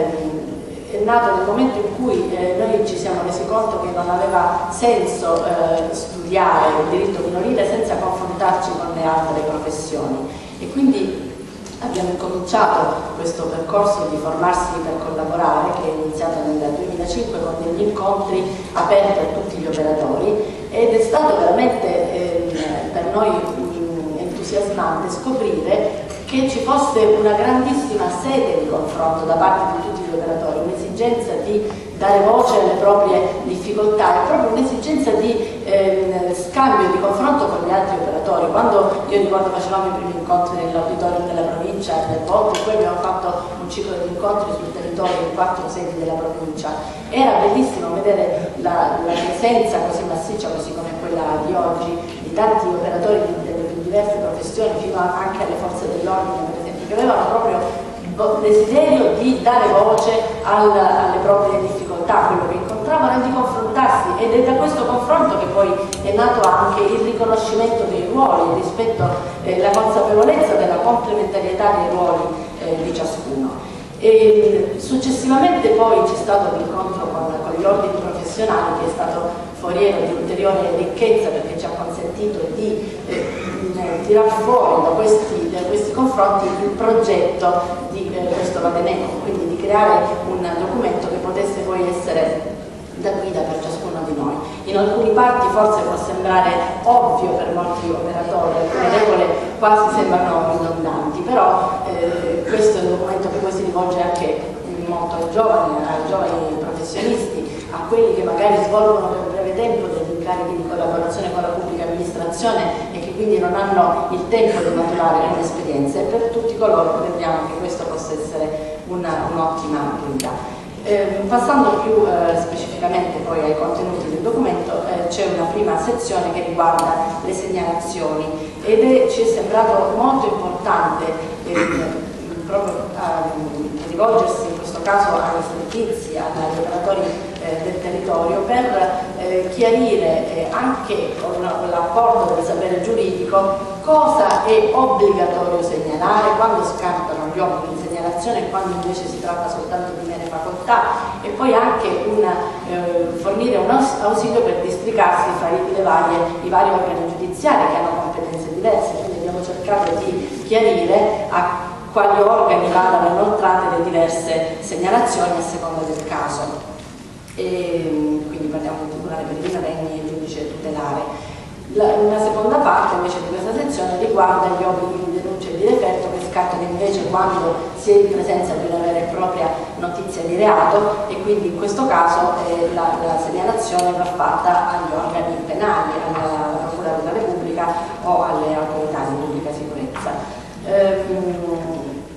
eh, è nato nel momento in cui eh, noi ci siamo resi conto che non aveva senso eh, studiare il diritto minorile senza confrontarci con le altre professioni, e quindi abbiamo incominciato questo percorso di formarsi per collaborare, che è iniziato nel duemilacinque con degli incontri aperti a tutti gli operatori, ed è stato veramente eh, per noi mh, entusiasmante scoprire che ci fosse una grandissima sete di confronto da parte di tutti gli operatori, un'esigenza di dare voce alle proprie difficoltà, è proprio un'esigenza di eh, scambio, di confronto con gli altri operatori. Quando io ricordo facevamo i primi incontri nell'auditorium della provincia del Volto, e poi abbiamo fatto un ciclo di incontri sul territorio in quattro sedi della provincia, era bellissimo vedere la, la presenza così massiccia, così come quella di oggi, di tanti operatori delle più diverse professioni, fino a, anche alle forze dell'ordine per esempio, che avevano proprio desiderio di dare voce al, alle proprie difficoltà, quello che incontravano, e di confrontarsi, ed è da questo confronto che poi è nato anche il riconoscimento dei ruoli rispetto alla eh, consapevolezza della complementarietà dei ruoli eh, di ciascuno. E successivamente poi c'è stato l'incontro con, con gli ordini professionali, che è stato foriero di ulteriore ricchezza, perché ci ha consentito di eh, tirar fuori da questi, da questi confronti il progetto di eh, questo Vademecum, quindi di creare un documento che potesse poi essere da guida per ciascuno di noi. In alcuni parti forse può sembrare ovvio per molti operatori, le regole quasi sembrano ridondanti, però eh, questo è un documento che poi si rivolge anche molto ai giovani, ai giovani professionisti, a quelli che magari svolgono per breve tempo degli incarichi di collaborazione con la pubblica amministrazione e che quindi non hanno il tempo di maturare un'esperienza, e per tutti coloro crediamo che questo possa essere un'ottima guida. Eh, passando più eh, specificamente poi ai contenuti del documento, eh, c'è una prima sezione che riguarda le segnalazioni, ed è, ci è sembrato molto importante eh, proprio eh, rivolgersi in questo caso ai servizi, agli operatori eh, del territorio, per eh, chiarire eh, anche con, con l'apporto del sapere giuridico cosa è obbligatorio segnalare, quando scattano gli obblighi di segnalazione e quando invece si tratta soltanto di mere facoltà, e poi anche una, eh, fornire un ausilio per districarsi fra i, varie, i vari organi giudiziari che hanno competenze diverse. Quindi abbiamo cercato di chiarire a quali organi vadano inoltrate le diverse segnalazioni a seconda del caso. E, quindi parliamo di tribunale per i minorenni e giudice tutelare. La, una seconda parte invece di questa sezione riguarda gli obblighi di denuncia e di referto, che scattano invece quando si è in presenza di una vera e propria notizia di reato, e quindi in questo caso eh, la, la segnalazione va fatta agli organi penali, alla Procura della Repubblica o alle autorità di pubblica sicurezza. Ehm,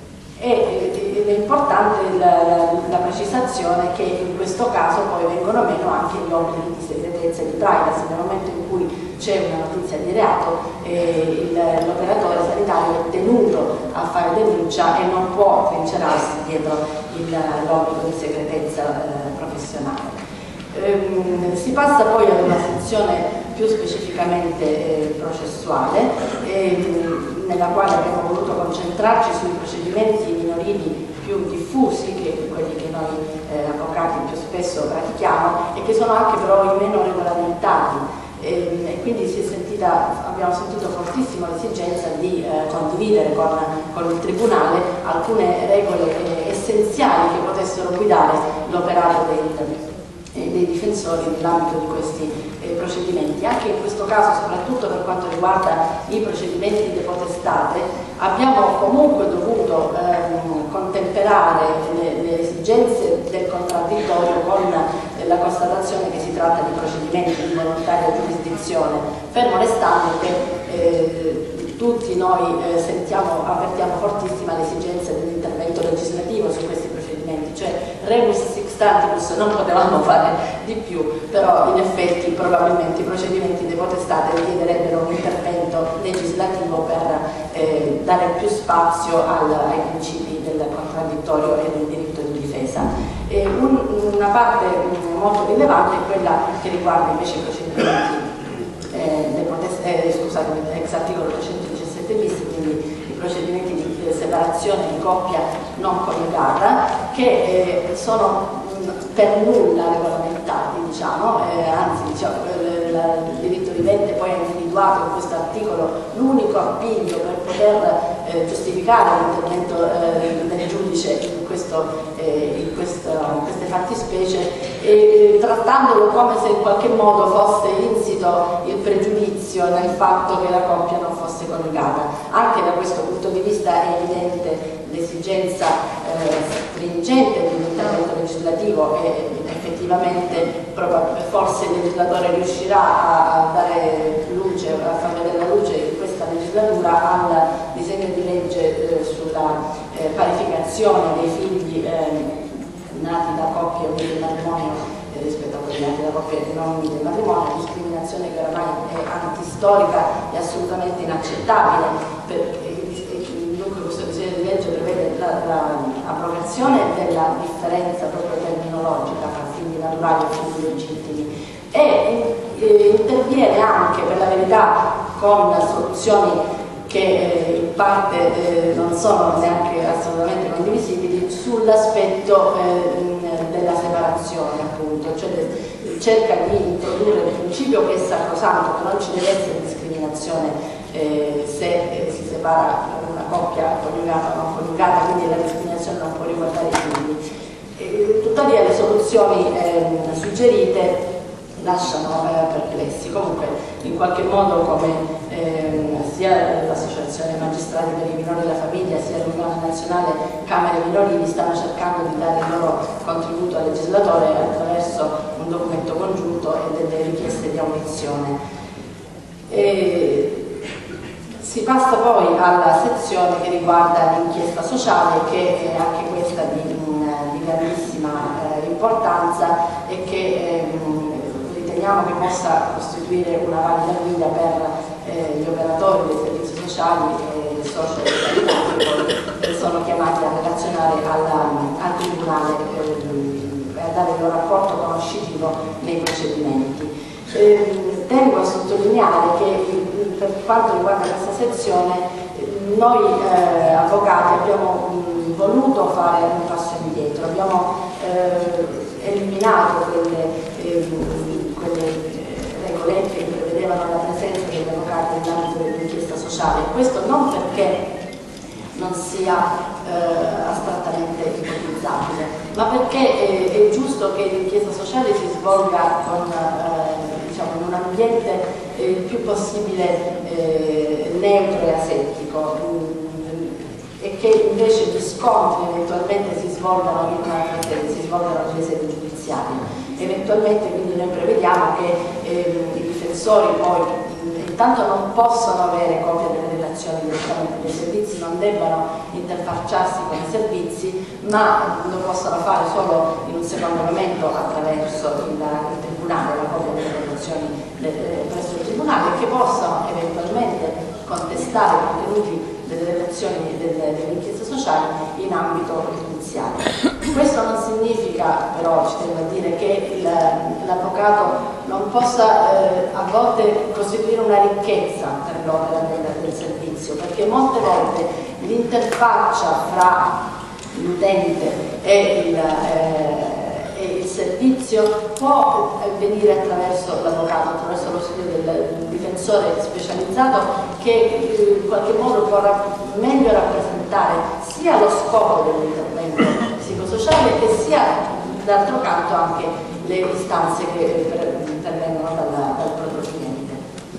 ed è importante la, la, la precisazione che in questo caso poi vengono meno anche gli obblighi di segretezza e di privacy. Nel momento in cui c'è una notizia di reato, eh, l'operatore sanitario è tenuto a fare denuncia e non può trincerarsi dietro l'obbligo di segretezza eh, professionale. Ehm, si passa poi ad una sezione più specificamente eh, processuale, ehm, nella quale abbiamo voluto concentrarci sui procedimenti minorili più diffusi, che quelli che noi eh, avvocati più spesso pratichiamo, e che sono anche però i meno regolamentati. E, e quindi si è sentita, abbiamo sentito fortissimo l'esigenza di eh, condividere con, con il Tribunale alcune regole eh, essenziali che potessero guidare l'operato dei dei difensori nell'ambito di questi eh, procedimenti. Anche in questo caso, soprattutto per quanto riguarda i procedimenti di potestate, abbiamo comunque dovuto ehm, contemperare le, le esigenze del contraddittorio con eh, la constatazione che si tratta di procedimenti di volontaria giurisdizione, fermo restando che eh, tutti noi eh, sentiamo, avvertiamo fortissima l'esigenza dell'intervento legislativo su questi procedimenti, cioè rebus sic stantibus non potevamo fare di più, però in effetti probabilmente i procedimenti di potestate richiederebbero un intervento legislativo per eh, dare più spazio al, ai principi del contraddittorio e del diritto di difesa. E un, una parte molto rilevante è quella che riguarda invece i procedimenti eh, potest- eh, scusate, ex articolo trecentodiciassette procedimenti di separazione di coppia non coniugata, che eh, sono per nulla regolamentati, diciamo, eh, anzi diciamo, il, il diritto vivente poi ha individuato in questo articolo l'unico appiglio per poter eh, giustificare l'intervento eh, del giudice in, questo, eh, in, questo, in queste fattispecie, eh, trattandolo come se in qualche modo fosse insito il pregiudizio nel fatto che la coppia non fosse coniugata. Anche da questo punto di vista è evidente l'esigenza eh, stringente di un intervento legislativo e effettivamente forse il legislatore riuscirà a, a dare luce, a far vedere la luce in questa legislatura al disegno di legge eh, sulla eh, parificazione dei figli eh, nati da coppie unite di matrimonio eh, rispetto a quelli nati da coppie non unite di matrimonio, discriminazione che oramai è antistorica e assolutamente inaccettabile. Per, questo disegno di legge prevede l'abrogazione della differenza proprio terminologica tra figli naturali e figli legittimi e eh, interviene anche, per la verità, con soluzioni che eh, in parte eh, non sono neanche assolutamente condivisibili sull'aspetto eh, della separazione, appunto, cioè cerca di introdurre il principio che è sacrosanto, che non ci deve essere discriminazione eh, se eh, si separa una coppia coniugata o non coniugata, quindi la discriminazione non può riguardare i figli. E, tuttavia le soluzioni eh, suggerite lasciano eh, perplessi. Comunque in qualche modo, come eh, sia l'Associazione Magistrati per i minori e la famiglia sia l'Unione Nazionale Camere Minorili stanno cercando di dare il loro contributo al legislatore attraverso un documento congiunto e delle richieste di audizione. E, si passa poi alla sezione che riguarda l'inchiesta sociale, che è anche questa di, di grandissima eh, importanza e che eh, riteniamo che possa costituire una valida guida per eh, gli operatori dei servizi sociali e socio che sono chiamati a relazionare alla, al Tribunale eh, a dare il loro rapporto conoscitivo nei procedimenti. Eh, tengo a sottolineare che per quanto riguarda questa sezione noi eh, avvocati abbiamo mh, voluto fare un passo indietro, abbiamo eh, eliminato quelle, eh, quelle regolette che prevedevano la presenza degli avvocati nell'ambito dell'inchiesta sociale. Questo non perché non sia eh, astrattamente ipotizzabile, ma perché eh, è giusto che l'inchiesta sociale si svolga con, eh, diciamo, in un ambiente eh, il più possibile eh, neutro e asettico mh, e che invece gli scontri eventualmente si svolgano in un'altra sede, si svolgano nelle sedi giudiziarie. Eventualmente quindi noi prevediamo che eh, i difensori poi intanto non possono avere copia delle relazioni direttamente dei servizi, non debbano interfacciarsi con i servizi, ma lo possono fare solo in un secondo momento attraverso il, il Tribunale, la copia delle relazioni de, presso il Tribunale, che possano eventualmente contestare i contenuti delle relazioni delle, delle inchieste sociali in ambito giudiziario. Questo non significa però, ci tengo a dire, che l'avvocato non possa eh, a volte costituire una ricchezza per l'opera del, del servizio, perché molte volte l'interfaccia fra l'utente e il, eh, e il servizio può avvenire attraverso l'avvocato, attraverso lo studio del difensore specializzato, che eh, in qualche modo può meglio rappresentare sia lo scopo dell'intervento psicosociale e sia d'altro canto anche le istanze che intervengono dalla, dal proprio cliente.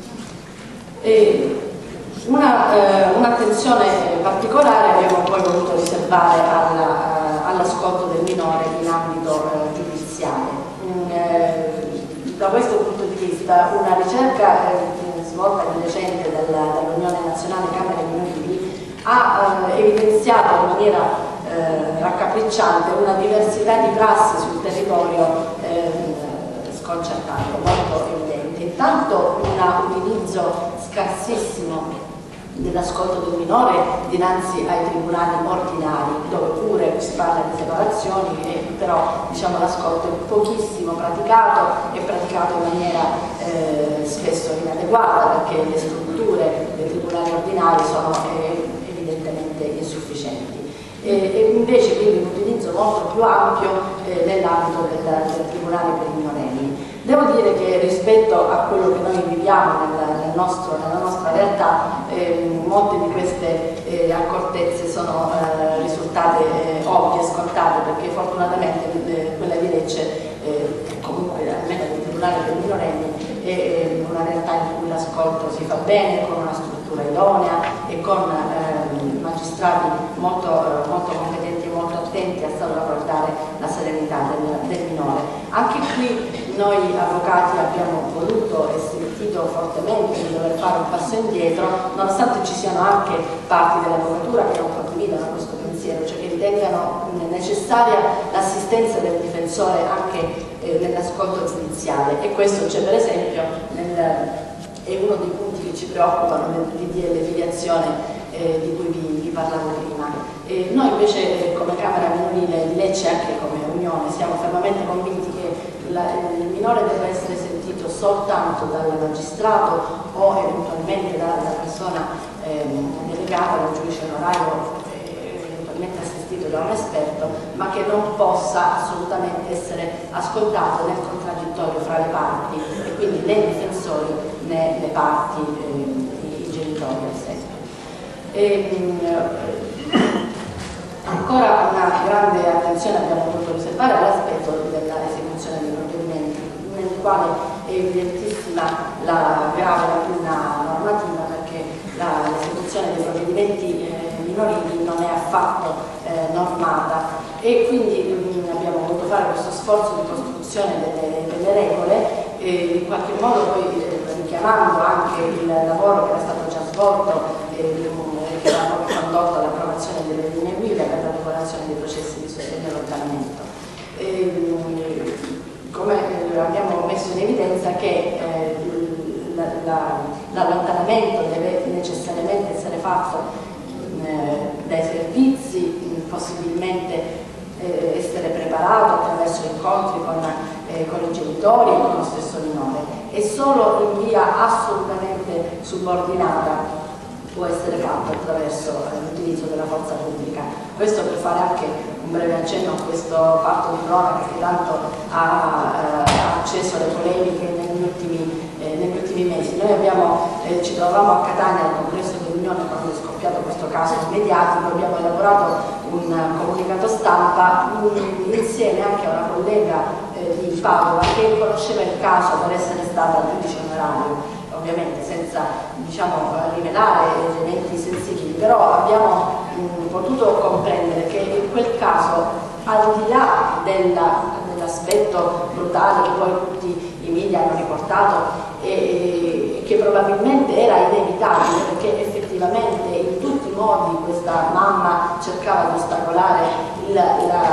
E una, eh, un'attenzione particolare abbiamo poi voluto riservare all'ascolto all del minore in ambito eh, giudiziale. Mm, eh, da questo punto di vista una ricerca eh, svolta di recente dall'Unione Nazionale Camere Minorili ha eh, evidenziato in maniera Eh, raccapricciante una diversità di prassi sul territorio eh, sconcertante, molto evidente. Intanto un utilizzo scarsissimo dell'ascolto del minore dinanzi ai tribunali ordinari, dove pure si parla di separazioni, e però diciamo, l'ascolto è pochissimo praticato e praticato in maniera eh, spesso inadeguata, perché le strutture dei tribunali ordinari sono eh, e, e invece quindi un utilizzo molto più ampio eh, nell'ambito del, del Tribunale per i minorenni. Devo dire che rispetto a quello che noi viviamo nel, nel nostro, nella nostra realtà, eh, molte di queste eh, accortezze sono eh, risultate eh, ovvie, scontate, perché fortunatamente eh, quella di Lecce, eh, comunque almeno il Tribunale per i minorenni, è una realtà in cui l'ascolto si fa bene, con una struttura idonea e con eh, magistrati molto, eh, molto competenti e molto attenti a salvaguardare la serenità del, del minore. Anche qui noi avvocati abbiamo voluto e sentito fortemente di dover fare un passo indietro, nonostante ci siano anche parti dell'avvocatura che non condividono questo pensiero, cioè che ritengano necessaria l'assistenza del difensore anche eh, nell'ascolto giudiziale, e questo c'è per esempio nel, è uno dei punti che ci preoccupano nel D D L filiazione eh, di cui vi, vi parlavo prima. E noi invece eh, come Camera Minorile di Lecce, anche come Unione, siamo fermamente convinti che la, il minore deve essere sentito soltanto dal magistrato o eventualmente dalla persona eh, delegata, dal giudice onorario, assistito da un esperto, ma che non possa assolutamente essere ascoltato nel contraddittorio fra le parti, e quindi né i difensori né le parti, eh, i, i genitori ad esempio. E, mh, ancora una grande attenzione abbiamo voluto riservare all'aspetto dell'esecuzione dei provvedimenti, nel quale è evidentissima la grave lacuna normativa, perché l'esecuzione dei provvedimenti eh, minorili non è affatto eh, normata, e quindi mh, abbiamo voluto fare questo sforzo di costruzione delle, delle regole, e in qualche modo poi eh, richiamando anche il lavoro che era stato già svolto eh, che era proprio condotto all'approvazione delle linee guida per la regolazione dei processi di sostegno all'allontanamento. Come eh, abbiamo messo in evidenza che eh, l'allontanamento la, deve necessariamente essere fatto dai servizi, possibilmente eh, essere preparato attraverso incontri con, eh, con i genitori e con lo stesso minore, e solo in via assolutamente subordinata può essere fatto attraverso eh, l'utilizzo della forza pubblica. Questo per fare anche un breve accenno a questo fatto di cronaca che tanto ha, eh, ha acceso le polemiche negli ultimi, eh, negli ultimi mesi. Noi abbiamo, eh, ci trovavamo a Catania al congresso dell'Unione quando è scoppiato questo caso mediatico, abbiamo elaborato un comunicato stampa un, insieme anche a una collega eh, di Padova che conosceva il caso per essere stata giudice onorario, ovviamente senza, diciamo, rivelare elementi sensibili, però abbiamo mh, potuto comprendere che in quel caso, al di là dell'aspetto brutale che poi tutti i media hanno riportato e, e che probabilmente era inevitabile, perché effettivamente in tutti i modi questa mamma cercava di ostacolare il, la,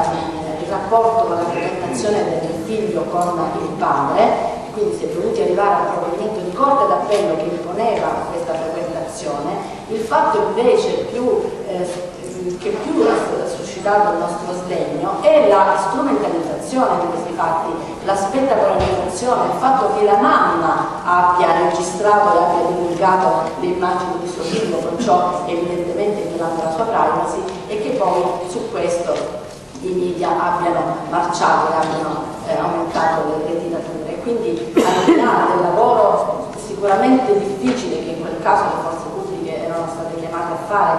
il rapporto con la frequentazione del figlio con il padre, quindi si è dovuti arrivare al provvedimento di Corte d'Appello che imponeva questa frequentazione. Il fatto invece più, eh, che più ha suscitato il nostro sdegno è la strumentalizzazione di questi fatti, la spettacolarizzazione, il fatto che la mamma abbia registrato e abbia divulgato le immagini di suo figlio, con ciò evidentemente violando la sua privacy, e che poi su questo i media abbiano marciato e abbiano eh, aumentato le, le tirature. Quindi al di là del lavoro sicuramente difficile che in quel caso le forze pubbliche erano state chiamate a fare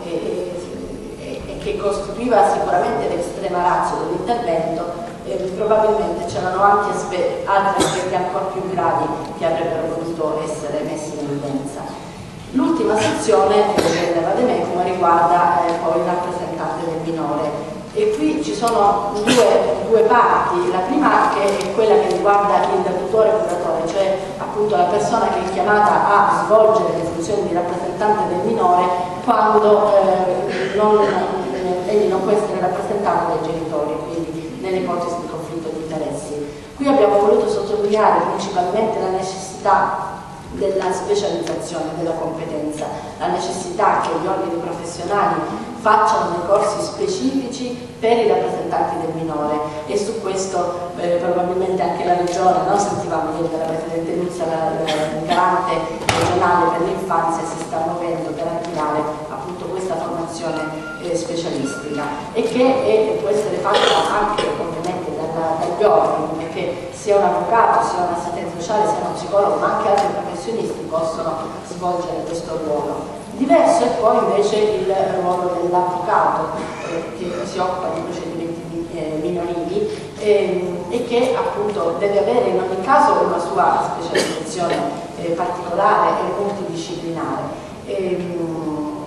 e, e, e che costituiva sicuramente l'estrema razza dell'intervento, eh, probabilmente c'erano anche aspe altri aspetti ancora più gravi che avrebbero potuto essere messi in evidenza. L'ultima sezione del vademecum riguarda eh, poi il rappresentante del minore. E qui ci sono due, due parti, la prima che è quella che riguarda il tutore curatore, cioè appunto la persona che è chiamata a svolgere le funzioni di rappresentante del minore quando eh, non, egli non può essere rappresentato dai genitori, quindi nell'ipotesi di conflitto di interessi. Qui abbiamo voluto sottolineare principalmente la necessità della specializzazione, della competenza, la necessità che gli ordini professionali facciano dei corsi specifici per i rappresentanti del minore, e su questo eh, probabilmente anche la Regione, no? Sentivamo ieri dalla Presidente Luzza, la, la, il garante regionale per l'infanzia si sta muovendo per attivare appunto questa formazione eh, specialistica, e che eh, può essere fatta anche ovviamente dalla, dagli ordini, perché sia un avvocato, sia un assistente sociale, sia uno psicologo, ma anche altri professionisti possono svolgere questo ruolo. Diverso è poi invece il ruolo dell'avvocato eh, che si occupa di procedimenti eh, minorili eh, e che appunto deve avere in ogni caso una sua specializzazione eh, particolare e multidisciplinare. E,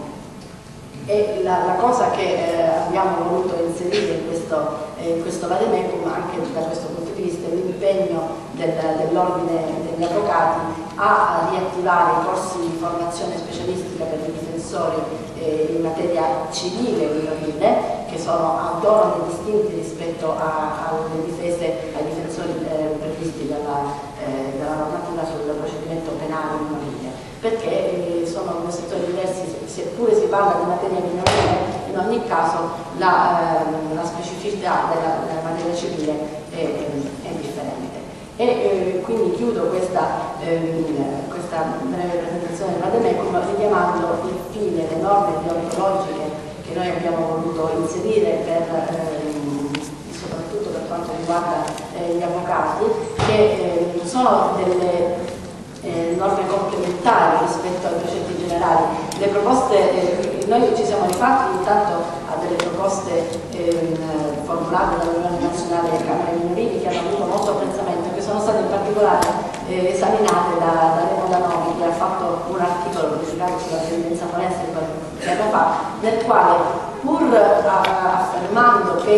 e la, la cosa che eh, abbiamo voluto inserire in questo, eh, in questo vademecum, anche da questo punto di vista, è l'impegno del, dell'ordine degli avvocati a riattivare i corsi di formazione specialistica per i difensori eh, in materia civile minorile, che sono autonomi e distinti rispetto a, alle difese, ai difensori eh, previsti dalla, eh, dalla normativa sul procedimento penale minorile, perché eh, sono due settori diversi, seppure si parla di materia minorile, in ogni caso la, eh, la specificità della, della materia civile è, è differente. E eh, quindi chiudo questa, ehm, questa breve presentazione del vademecum richiamando infine le norme deontologiche che noi abbiamo voluto inserire per, ehm, soprattutto per quanto riguarda eh, gli avvocati, che eh, sono delle eh, norme complementari rispetto ai precetti generali. Le proposte, eh, noi ci siamo rifatti intanto a delle proposte eh, formulate dall'Unione Nazionale delle Camere Minorili che hanno avuto molto apprezzamento, che sono state in particolare eh, esaminate da, da Remo Danoni, che ha fatto un articolo pubblicato sulla previdenza forense qualche anno fa, nel quale, pur a, affermando che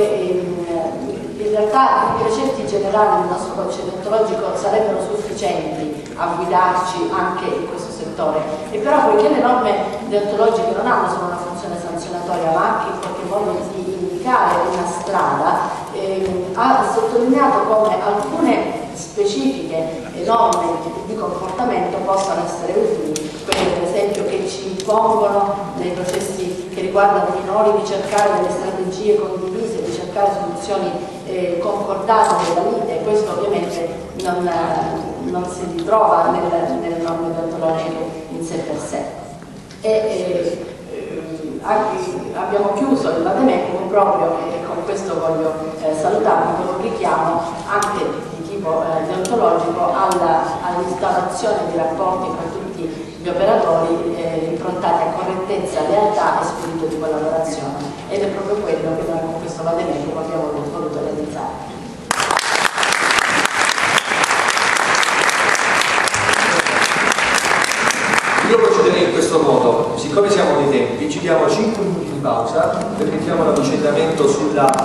eh, in realtà i precetti generali del nostro codice deontologico sarebbero sufficienti a guidarci anche in questo settore, e però poiché le norme deontologiche non hanno solo una funzione sanzionatoria ma anche in qualche modo di indicare una strada, ehm, ha sottolineato come alcune specifiche norme di comportamento possano essere utili, quelle per esempio che ci impongono nei processi che riguardano i minori di cercare delle strategie condivise, di cercare soluzioni eh, concordate nella lite. Questo ovviamente non, non si ritrova nelle, nelle norme deontologiche in sé per sé. E, e, eh, abbiamo chiuso il vademecum proprio, e con questo voglio eh, salutarvi, con un richiamo anche di tipo eh, deontologico all'instaurazione di rapporti tra tutti gli operatori eh, improntati a correttezza, lealtà e spirito di collaborazione, ed è proprio quello che noi con questo vademecum abbiamo voluto realizzare. Io procederei in questo modo: siccome siamo nei tempi, ci diamo cinque minuti di pausa, permettiamo l'avvicendamento sulla